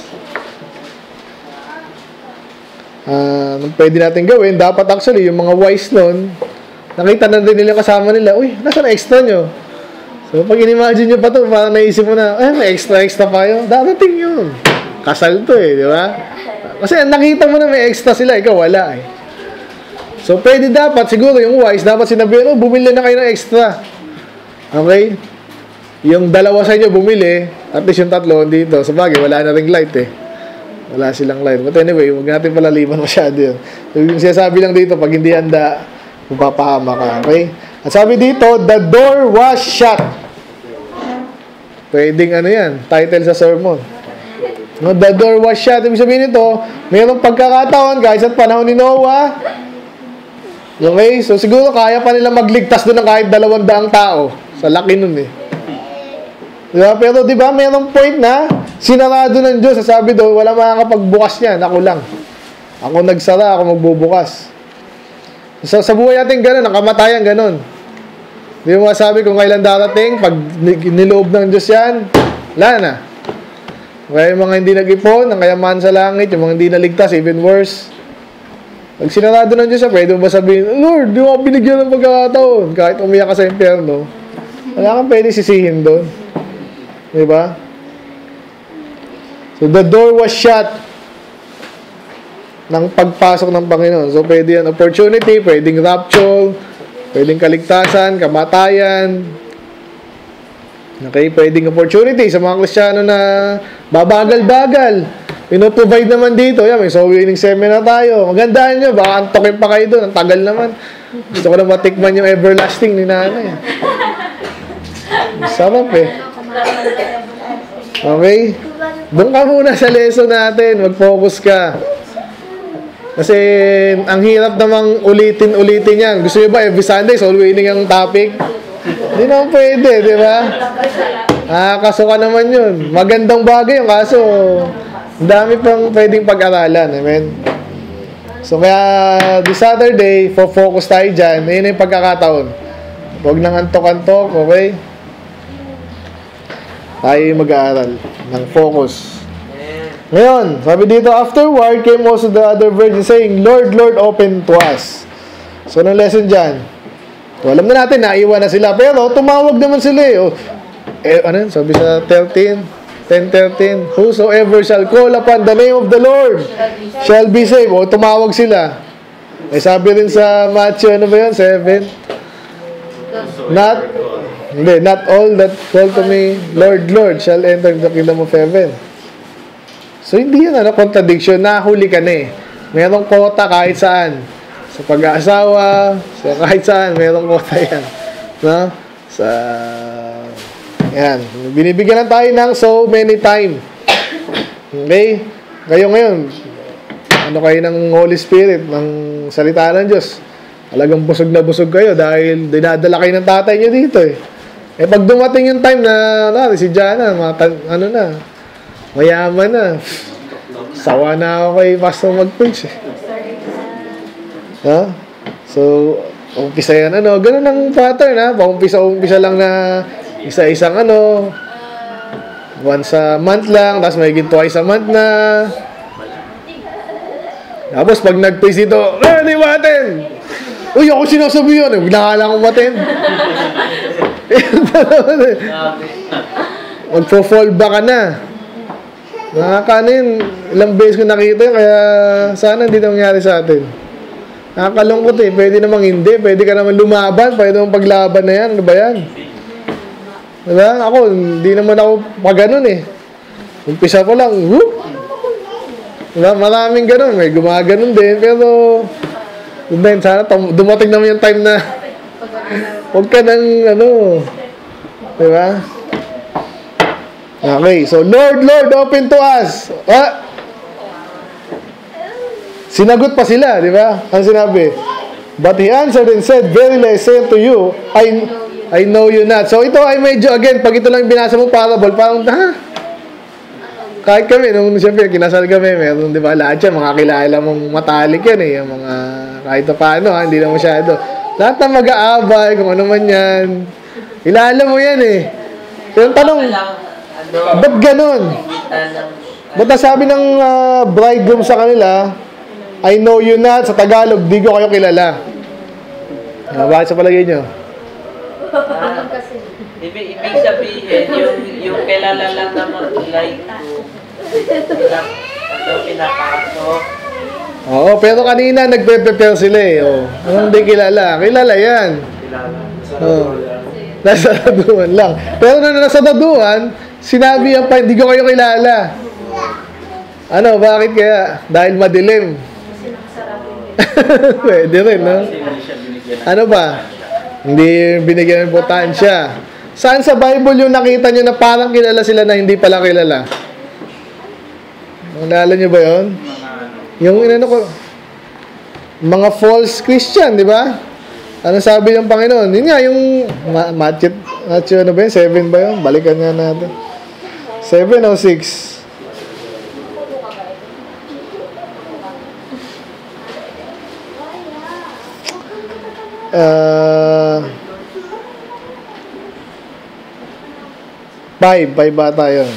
Uh, nung pwede natin gawin, dapat actually, yung mga wise nun, nakita na din nila kasama nila, uy, nasa na extra nyo? So, pag in-imagine nyo pa to, parang naisip mo na, eh, may extra-extra pa yun. Darating yun. Kasal to eh, di ba? Kasi nakita mo na may extra sila, ikaw wala eh. So, pwede dapat, siguro yung wise, dapat sinabihan, oh, bumili na kayo ng extra. Okay? Yung dalawa sa inyo bumili, at least yung tatlo dito. Sa bagay, wala na ring light eh. Wala silang light. But anyway, huwag natin palaliman masyado yun. So, yung sinasabi lang dito, pag hindi handa, mapapahama ka. Okay? At sabi dito, the door was shut. Pwedeng ano yan, title sa sermon. No, the door was shut. Ibig sabihin nito, mayroong pagkakataon, guys, at panahon ni Noah. Okay? So, siguro kaya pa nila magligtas doon ng kahit dalawang daang tao. Sa laki nun eh. Diba? Pero di ba mayroong point na sinarado ng Diyos. Sabi doon, wala makakapagbukas niyan. Ako lang. Ako nagsara, ako magbubukas. So, sa buhay natin ganun, ang kamatayan ganun. Di mo masabi kung kailan darating, pag niloob ng Diyos yan, wala na. Kaya yung mga hindi nag-ipon, ang kayamanan sa langit, yung mga hindi naligtas, even worse. Pag sinarado ng Diyos, pwede mo ba sabihin, Lord, di mo ako binigyan ng pagkakataon. Kahit umiyak ka sa impyerno, wala kang pwede sisihin doon. Diba? So, the door was shut ng pagpasok ng Panginoon. So, pwede yan opportunity, pwedeng rapture, pwedeng kaligtasan, kamatayan. Okay, pwedeng opportunity sa mga Kristiyano na babagal-bagal. Pinoprovide naman dito. Yan, may soul winning seminar tayo. Magandaan nyo, baka antokin pa kayo doon. Ang tagal naman. Gusto ko na matikman yung everlasting ni nanay. Sarap eh. Okay? Doon ka muna sa lesson natin. Mag-focus ka. Kasi ang hirap namang ulitin-ulitin yan. Gusto nyo ba every Sunday soul winning ang topic? Hindi naman pwede, di ba? Ah, kaso ka naman yun. Magandang bagay yung kaso. Ang dami pang pwedeng pag-aralan. Amen? So, kaya this Saturday, focus tayo dyan. Yun yung pagkakataon. Huwag nang antok-antok, okay? Tayo mag-aaral ng focus. Ngayon, sabi dito, afterward came also the other virgins saying, Lord, Lord, open to us. So, anong lesson dyan? So, alam na natin, naiwan na sila. Pero, tumawag naman sila eh. Oh, eh ano yun? Sabi sa thirteen, ten thirteen, whosoever shall call upon the name of the Lord shall be saved. O, tumawag sila. Eh, sabi rin sa Mateo, ano ba yun? seven. Not, hindi, not all that call to me, Lord, Lord, shall enter the kingdom of heaven. So, hindi yan, ano, contradiction. Nahuli ka na eh. Merong kota kahit saan. Sa pag-aasawa, sa kahit saan, merong kota yan. No? Sa, yan. Binibigyan lang tayo ng so many time. Okay? Kayo ngayon, ano kayo ng Holy Spirit, ng salita ng Diyos. Talagang busog na busog kayo dahil dinadala kayo ng tatay nyo dito eh. Eh pag dumating yung time na, na si Jana, mata, ano na, mayaman na. Sawa na ako kay Pastor mag-preach eh. Ha? So, umpisa yan, ano, ganun ang pattern, ha? Paumpisa-umpisa lang na isa-isang, ano, once a month lang, tapos magiging twice a month na. Tapos, pag nag-preach dito, eh, di matin! Uy, ako sinasabi yun, eh, nakala kong matin. Magpo-fall back ka na. Nakakanin, ilang beses ko nakita yun, kaya sana hindi nangyari sa atin. Nakakalungkot eh. Pwede namang hindi. Pwede ka naman lumaban. Pwede namang paglaban na yan. Ano ba yan? Diba? Ako, hindi naman ako pag ganun eh. Umpisa ko lang, whoop! Diba? Maraming ganun. May gumaganon din. Pero, then, sana dumating naman yung time na huwag ka nang, ano, diba? Okay. So, Lord, Lord, open to us. Ah! Sinagot pa sila, di ba? Ang sinabi, but he answered and said, verily I say to you, I, I know you not. So ito ay medyo, again, pag ito lang binasa mo parable, parang, ha? Kahit kami, nung siyempre, kinasal kami, meron, di ba, lahat yan, mga kilala mong matalik yan eh, yung mga, kahit na paano, ha, hindi na masyado. Lahat na mag-aabay, kung ano man yan, kilala mo yan eh. Pero tanong, ba't ganun? Ba't nasabi ng uh, bridegroom sa kanila, I know you not, sa Tagalog, di ko kayo kilala. Uh, bakit sa palagay nyo? Uh, ibig, ibig sabihin, yung, yung kilala lang naman like to pinapasok. Oo, pero kanina nagpe-prepare sila eh. Oh. Anong hindi kilala? Kilala yan. Kilala. Oh. Nasa daduan lang. Pero nung nasa daduan, sinabi yan pa, hindi ko kayo kilala. Ano, bakit kaya? Dahil madilim. Pwede rin, no? Ano ba? Hindi binigyan ng importansya. Saan sa Bible yung nakita nyo na parang kilala sila na hindi pala kilala? Naalala nyo ba yun? Yung inano ko, mga false Christian, di ba? Ano sabi ng Panginoon? Yun nga, yung Ma Matthew, Matthew ano ba yun? seven ba yun? Balikan nga natin. seven o six? Uh, five, five bata yun.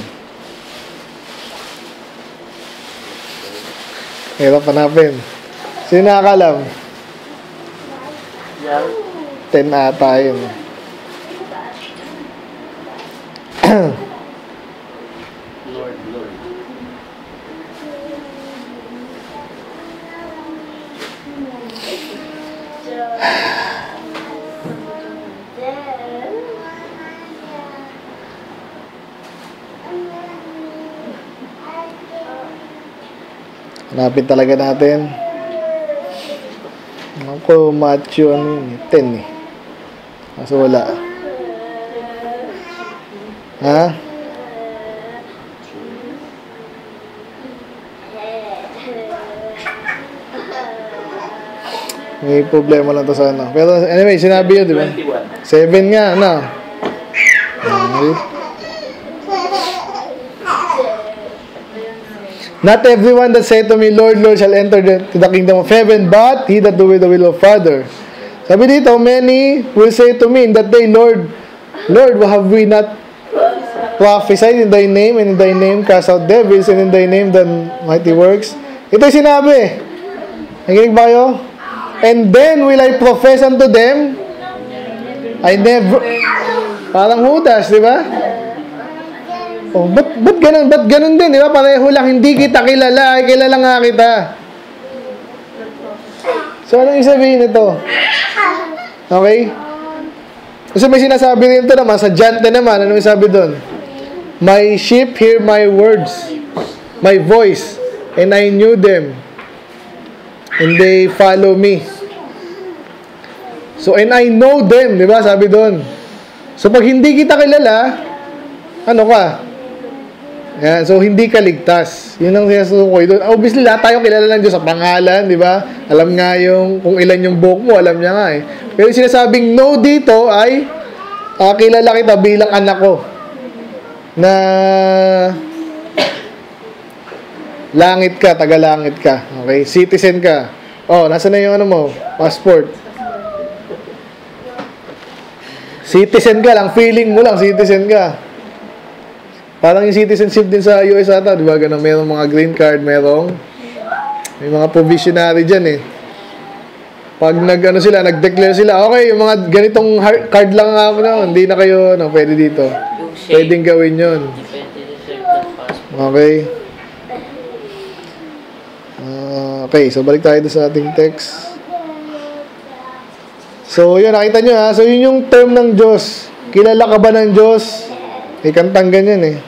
Hirap hanapin. Sino nakakalam? Yeah. ten ata yun. Lord, Lord. Hanapin talaga natin. Ako, Matthew, ano yun? ten eh. Kaso wala. Ha? May problema lang to sa ano. Pero anyway, sinabi yun, di ba? seven nga, ano? Okay. Not everyone that say to me, Lord, Lord, shall enter the, to the kingdom of heaven, but he that doeth the will of Father. Sabi dito, many will say to me in that day, Lord, Lord, have we not prophesied in thy name, and in thy name cast out devils, and in thy name done mighty works? Ito yung sinabi. Nakikinig ba kayo? And then will I profess unto them, I never, parang Judas, di ba? Oh, ba't, ba't ganun? Ba't ganun din, di ba? Pareho lang, hindi kita kilala, ay kilala nga kita. So, anong isabihin nito? Okay? Kasi may sinasabi rin ito naman, sa John ten naman, anong isabi doon? My sheep hear my words, my voice, and I knew them, and they follow me. So, and I know them, di ba? Sabi doon. So, pag hindi kita kilala, ano ka? Yan, so hindi ka ligtas. Yun ang sinasukoy doon. Obviously, lahat tayo kilala ng Diyos sa pangalan, di ba? Alam nga yung, kung ilan yung buhok mo, alam niya nga eh. Pero yung sinasabing no dito ay, uh, kilala kita bilang anak ko. Na, langit ka, taga-langit ka. Okay? Citizen ka. Oh, nasa na yung ano mo? Passport. Citizen ka lang, feeling mo lang, citizen ka. Parang yung citizenship din sa U S ata, di ba? Ganun, mayroong mga green card, mayroong may mga provisionary dyan eh. Pag nag, ano sila, nag-declare sila, okay, yung mga ganitong card lang ako na, hindi na kayo, ano, pwede dito. Pwedeng gawin yun. Okay. Uh, okay, so balik tayo sa ating text. So, yun, nakita nyo ha. So, yun yung term ng Diyos. Kilala ka ba ng Diyos? May kantang ganyan eh.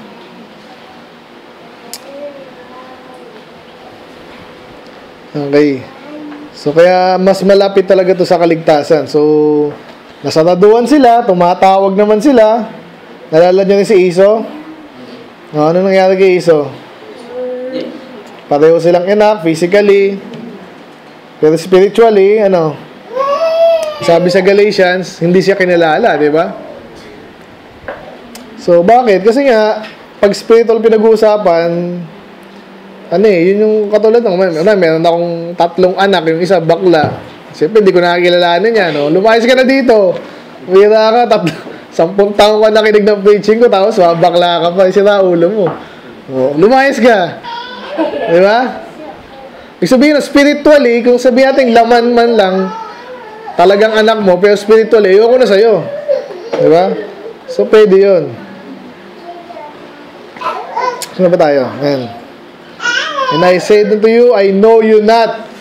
Okay. So, kaya mas malapit talaga to sa kaligtasan. So, nasaraduan sila, tumatawag naman sila. Nalala nyo rin si Iso? No, ano nangyari kay Iso? Pareho silang anak, physically. Pero spiritually, ano? Sabi sa Galatians, hindi siya kinalala, di ba? So, bakit? Kasi nga, pag spiritual pinag-uusapan, ano eh, yun yung katulad ng, ano, meron akong tatlong anak, yung isa bakla. Siyempre, hindi ko nakakilalanin yan, no? Lumayas ka na dito. Mira ka, tatlo, sampung taong ka nakinig ng preaching ko, tapos bakla ka pa, sira ulo mo. O, lumayas ka. Di ba? Ibig sabihin na spiritually, kung sabihin natin laman man lang, talagang anak mo, pero spiritually, ayoko na sa'yo. Di ba? So, pwede yun. Sino ba tayo? Ayan. And I said unto you, I know you not.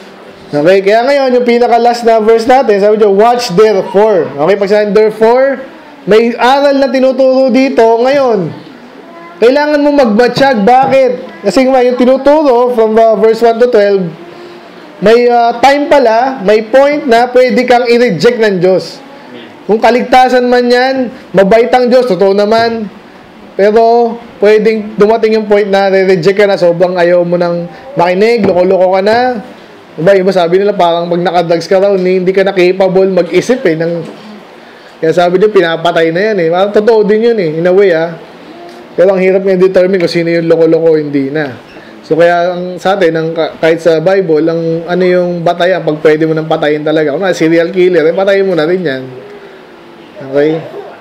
Okay, kaya ngayon, yung pinaka-last na verse natin, sabi niyo, watch therefore. Okay, pag sinabi therefore, may aral na tinuturo dito ngayon. Kailangan mo magmatsyag. Bakit? Kasi yung tinuturo from uh, verse one to twelve, may uh, time pala, may point na pwede kang i-reject ng Diyos. Kung kaligtasan man yan, mabait ang Diyos, totoo naman. Pero, pwedeng dumating yung point na re-reject ka na, sobrang ayaw mo nang makinig, loko-loko ka na. Diba, iba sabi nila, parang pag nakadrugs ka raw, hindi ka na capable mag-isip eh. Ng, kaya sabi nyo, pinapatay na yan eh. Parang totoo din yun eh, in a way ah. Pero ang hirap nga determine kung sino yung loko-loko, hindi na. So kaya ang, sa atin, ang, kahit sa Bible, ang ano yung batayan, pag pwede mo nang patayin talaga. Kung na, serial killer, eh, patayin mo na rin yan. Okay?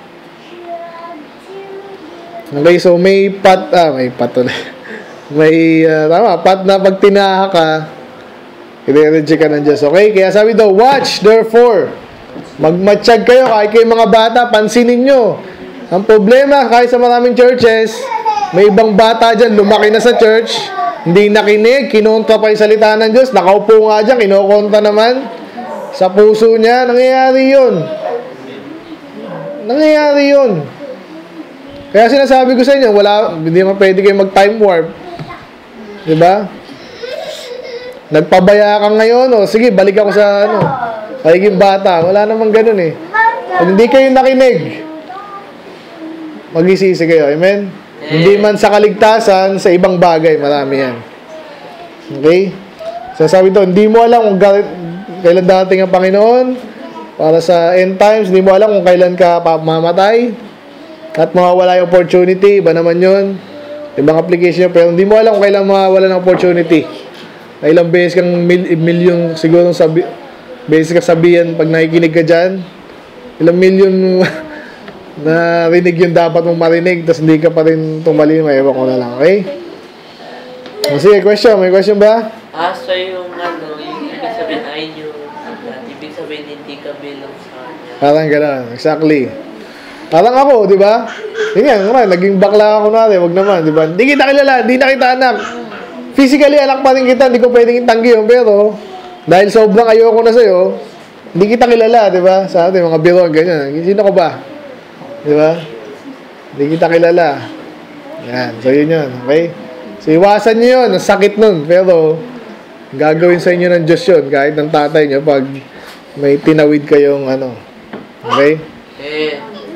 Okay, so may pat, ah, may pat ulit. May, uh, tama, pat na pag tinaha ka, i-reject ka ng Diyos. Okay? Kaya sabi daw, watch, therefore, magmatsyag kayo, kahit kayo mga bata, pansinin nyo. Ang problema, kahit sa maraming churches, may ibang bata dyan, lumaki na sa church, hindi nakinig, kinontra pa yung salita ng Diyos, nakaupo nga dyan, kinokontra naman, sa puso niya, nangyayari yun. Nangyayari yun. Kaya sinasabi ko sa inyo, wala, hindi naman pwede kayo mag-time warp. Diba? Nagpabaya ka ngayon, o sige, balik ako sa, ano, pagiging bata. Wala namang ganun eh. Pag hindi kayo nakinig, mag-isisi kayo. Amen? Hindi man sa kaligtasan, sa ibang bagay, marami yan. Okay? So sabi ito, hindi mo alam kung kailan dating ang Panginoon, para sa end times, hindi mo alam kung kailan ka mamatay, at mawawala yung opportunity, iba naman yun. Ibang application, pero hindi mo alam kung kailan mawawala ng opportunity. Na ilang beses kang mil, milyong siguro sabi, beses ka sabihan pag nakikinig ka dyan, ilang milyon na rinig yung dapat mong marinig, tapos hindi ka pa rin tumali, may ewan ko na lang, okay? Sige, question, may question ba? Ah, so yung ano, yung ibig sabihin ay yung ibig sabihin hindi ka bilang sa kanya. Parang gano'n, exactly. Parang ako, di ba? Hindi nga, naging bakla ako na rin, wag naman, di ba? Hindi kita kilala, hindi na kita anak. Physically, anak pa rin kita, hindi ko pwedeng itanggi yun, pero dahil sobrang ayoko na sa'yo, hindi kita kilala, di ba? Sa atin, mga biro, ganyan. Sino ko ba? Di ba? Hindi kita kilala. Yan, so yun yun, okay? So iwasan nyo yun, ang sakit nun, pero gagawin sa inyo ng Diyos yun, kahit ng tatay nyo, pag may tinawid kayong ano. Okay? Eh,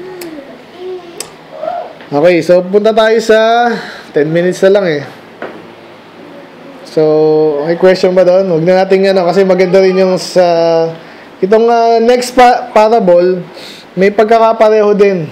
Okay, so punta tayo sa ten minutes na lang eh. So, may question ba doon? Huwag na natin ano, kasi maganda rin yung sa itong uh, next pa parable, may pagkakapareho din.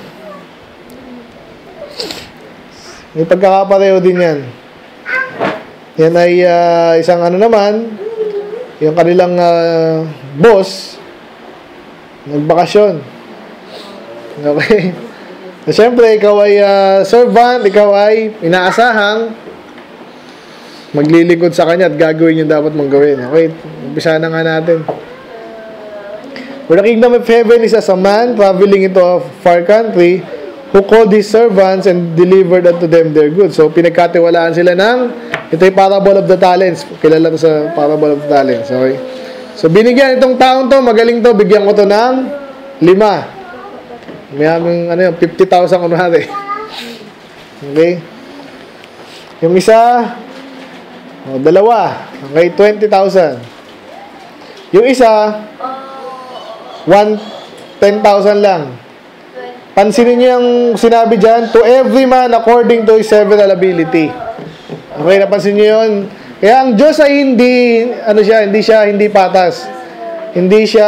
May pagkakapareho din yan. Yan ay uh, isang ano naman, yung kanilang uh, boss, nagbakasyon. Okay? So, siyempre, ikaw ay uh, servant, ikaw ay inaasahang maglilingkod sa kanya at gagawin yung dapat mong gawin. Okay, umpisa na nga natin. For the kingdom of heaven is as a man traveling into a far country who called his servants and delivered unto them their goods. So, pinagkatiwalaan sila ng, ito yung parable of the talents. Kilala to sa parable of the talents. Okay? So, binigyan itong taong to, magaling to, bigyan ko to ng lima. May aming, ano yun, fifty thousand kunwari. Okay? Yung isa, oh, dalawa. Okay, twenty thousand. Yung isa, one, ten thousand lang. Pansinin niyo yung sinabi dyan, to every man according to his several ability. Okay, napansin niyo yun? Kaya ang Diyos ay hindi, ano siya, hindi siya, hindi patas. Hindi siya,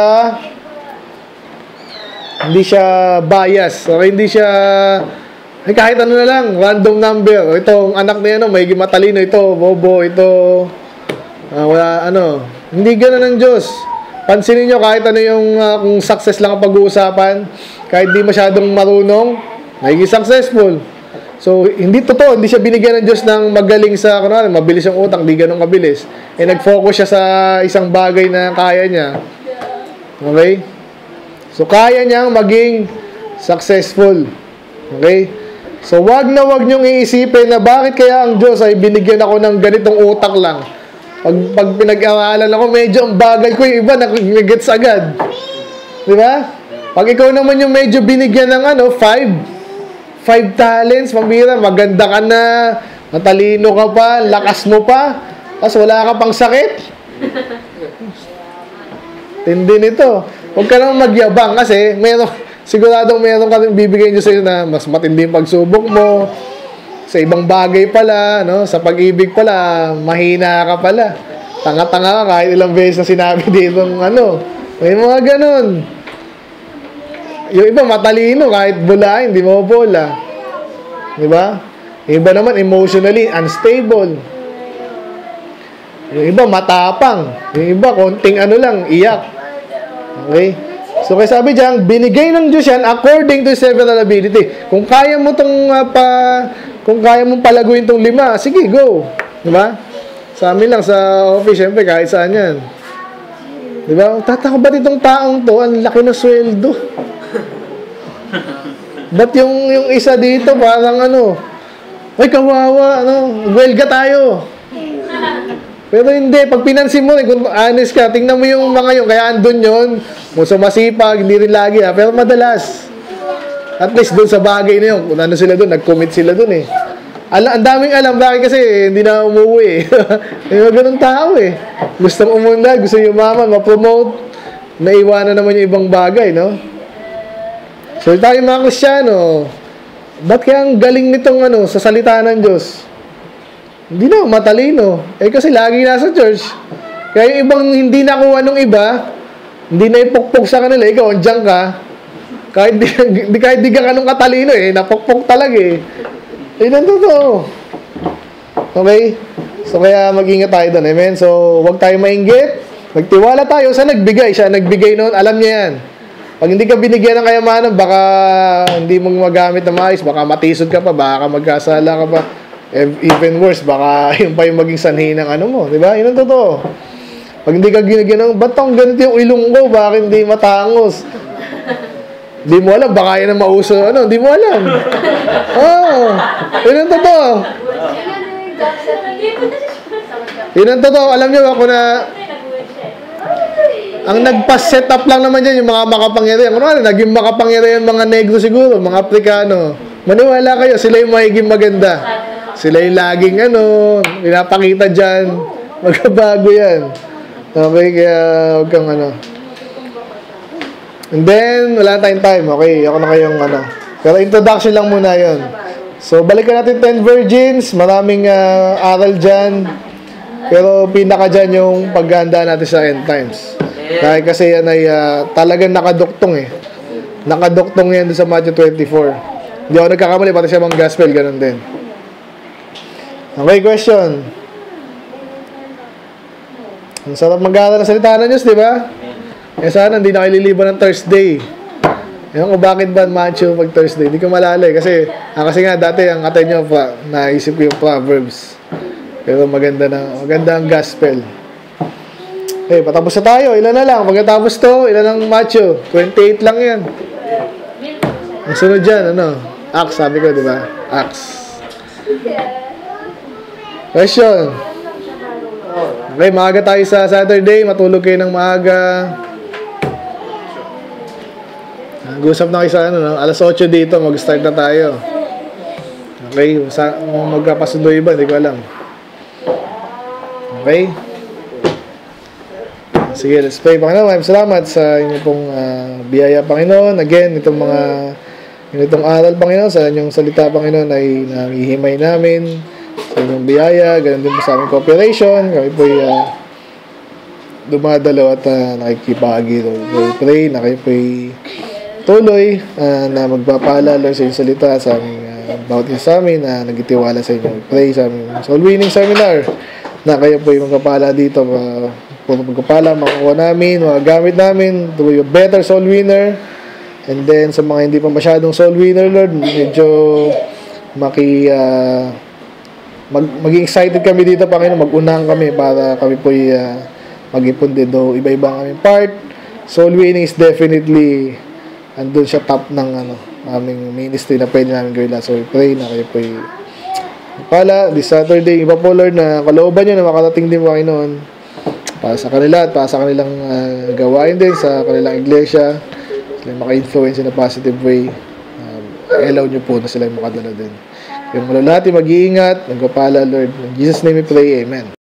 hindi siya bias. Okay, hindi siya, ay, kahit ano na lang, random number. Itong anak niya, ano, may matalino ito, bobo, ito, uh, wala, ano. Hindi ganoon ng Diyos. Pansinin nyo, kahit ano yung, uh, kung success lang ang pag-uusapan, kahit di masyadong marunong, nagiging successful. So, hindi totoo, hindi siya binigyan ng Diyos ng magaling sa, kunwari, mabilis yung utang, di ganun kabilis. Eh, nag-focus siya sa isang bagay na kaya niya. Okay? So, kaya niyang maging successful. Okay? So, wag na wag niyong iisipin na bakit kaya ang Diyos ay binigyan ako ng ganitong utak lang. Pag, pag pinag-aralan ako, medyo ang bagal ko, yung iba, nag-gets agad. Di ba? Pag ikaw naman yung medyo binigyan ng ano, five, five talents, pambira, maganda ka na, matalino ka pa, lakas mo pa, tapos wala ka pang sakit. Tindi nito. Huwag ka naman magyabang kasi meron, siguradong meron ka rin bibigay nyo sa'yo na mas matindi yung pagsubok mo, sa ibang bagay pala, no? Sa pag-ibig pala, mahina ka pala. Tanga-tanga ka kahit ilang beses na sinabi dito ng ano. May mga ganun. Yung iba matalino kahit bula, hindi mo bola. Di ba? Yung iba naman emotionally unstable. Yung iba matapang. Yung iba konting ano lang, iyak. Okay? So kaya sabi diyan, binigay ng Diyos yan according to several ability. Kung kaya mo tong uh, pa kung kaya mong palaguin tong lima, sige, go. Di ba? Sa amin lang sa office, syempre kahit saan yan. Di ba? Tataka ba't itong taong to, ang laki na sweldo? Ba't yung, yung isa dito parang ano, ay kawawa, ano, welga tayo. Pero hindi, pag pinansin mo, kung honest ka, tingnan mo yung mga yun, kaya andun yun, kung sumasipag, hindi rin lagi ha, pero madalas. At least doon sa bagay na yun, kung ano sila doon, nag-commit sila doon eh. Ala, ang daming alam, bakit kasi eh, hindi na umuwi eh. May mga ganun tao eh. Gusto mo umunlad, gusto yumaman, ma-promote, naiwanan naman yung ibang bagay, no? So tayo mga Kristyano, ba't kaya ang galing nitong ano, sa salita ng Diyos? Hindi na, matalino. Eh kasi lagi nasa church. Kaya yung ibang hindi nakuha ng iba, hindi na ipukpok sa kanila, ikaw, andyan ka. Kahit di, di, kahit di ka ganun katalino eh, napukpok talaga eh. Eh, nandun totoo. Okay? So kaya mag-ingat tayo doon, amen? So, huwag tayo mainggit. Magtiwala tayo sa nagbigay. Siya nagbigay noon, alam niya yan. Pag hindi ka binigyan ng kayamanan, baka hindi mo magamit na maayos, baka matisod ka pa, baka magkasala ka pa. Even worse, baka yun pa yung maging sanhi ng ano mo, di ba? Yun ang totoo. Pag hindi ka ginagyan ng, ba't ang ganito yung ilong ko, bakit hindi matangos? Hindi mo alam, baka yan ang mauso, ano, hindi mo alam. Oo, yun ang totoo. Yun ang totoo, alam nyo ako na, ang nagpa-set up lang naman dyan yung mga makapangyarihan. Kung ano, naging makapangyarihan mga negro siguro, mga Afrikano. Maniwala kayo, sila yung magiging maganda. Sila yung laging ano, pinapakita dyan. Magkabago yan. Okay, kaya huwag kang ano. And then, wala tayong time. Okay, ako na kayong ano. Pero introduction lang muna yon. So, balikan natin ten virgins. Maraming uh, aral dyan. Pero pinaka dyan yung paghahanda natin sa end times. Dahil kasi yan ay uh, talagang nakaduktong eh. Nakaduktong yan sa Matthew twenty-four. Hindi ako nagkakamali, pati siya mga gospel, ganun din. Okay, question. Ang sarap mag-aaral ng salita ng Diyos, di ba? Eh sana hindi na kayo liliban ng Thursday. Ewan ko bakit ba Matthew pag Thursday. Hindi ko malala eh. Kasi, ah, kasi nga dati ang atay nyo pa, naisip ko yung Proverbs. Pero maganda na, maganda ang gospel. Okay, patapos na tayo. Ilan na lang? Pagkatapos to, ilan ang Matthew? twenty-eight lang yan. Ang sunod dyan, ano? Acts, sabi ko, di ba? Acts. Question. Okay, maaga tayo sa Saturday. Matulog kayo ng maaga. Nag-usap na kayo sa ano, no? alas otso dito, mag-start na tayo. Okay, sa, magkapasundo iba, hindi ko alam. Okay? Sige, let's pray. Panginoon, maraming salamat sa inyong pong uh, biyaya, Panginoon. Again, itong mga itong aral, Panginoon, sa inyong salita, Panginoon, ay nangihimay namin sa inyong biyaya. Ganun din po sa aming cooperation. Kami po ay uh, dumadalo at uh, nakikipagi. We pray na kayo po ay tuloy uh, na magpapala, Lord, sa inyong salita sa aming uh, bawat isa sa amin na uh, nagitiwala sa inyo. We pray sa aming soul winning seminar na kayo po ay magpapala dito. Uh, Puro pagkapala, makukuha namin, magagamit namin to be a better soul winner. And then, sa mga hindi pa masyadong soul winner, Lord, medyo maki, uh, mag, maging excited kami dito, Panginoon, mag-unang kami para kami po uh, mag-ipon din. Though iba-iba ang aming part, soul winning is definitely andun siya top ng ano, aming ministry na pwede namin gawin. So, we pray na kayo po Pala, this Saturday, iba po, Lord, na kalooban nyo na makatating din, Panginoon. Para sa kanila at para sa kanilang uh, gawain din, sa kanilang iglesia. Sila maka-influence in a positive way. Um, allow nyo po na sila makadala din. Yung malalati, mag-iingat, nagpapala, Lord. In Jesus' name we pray, Amen.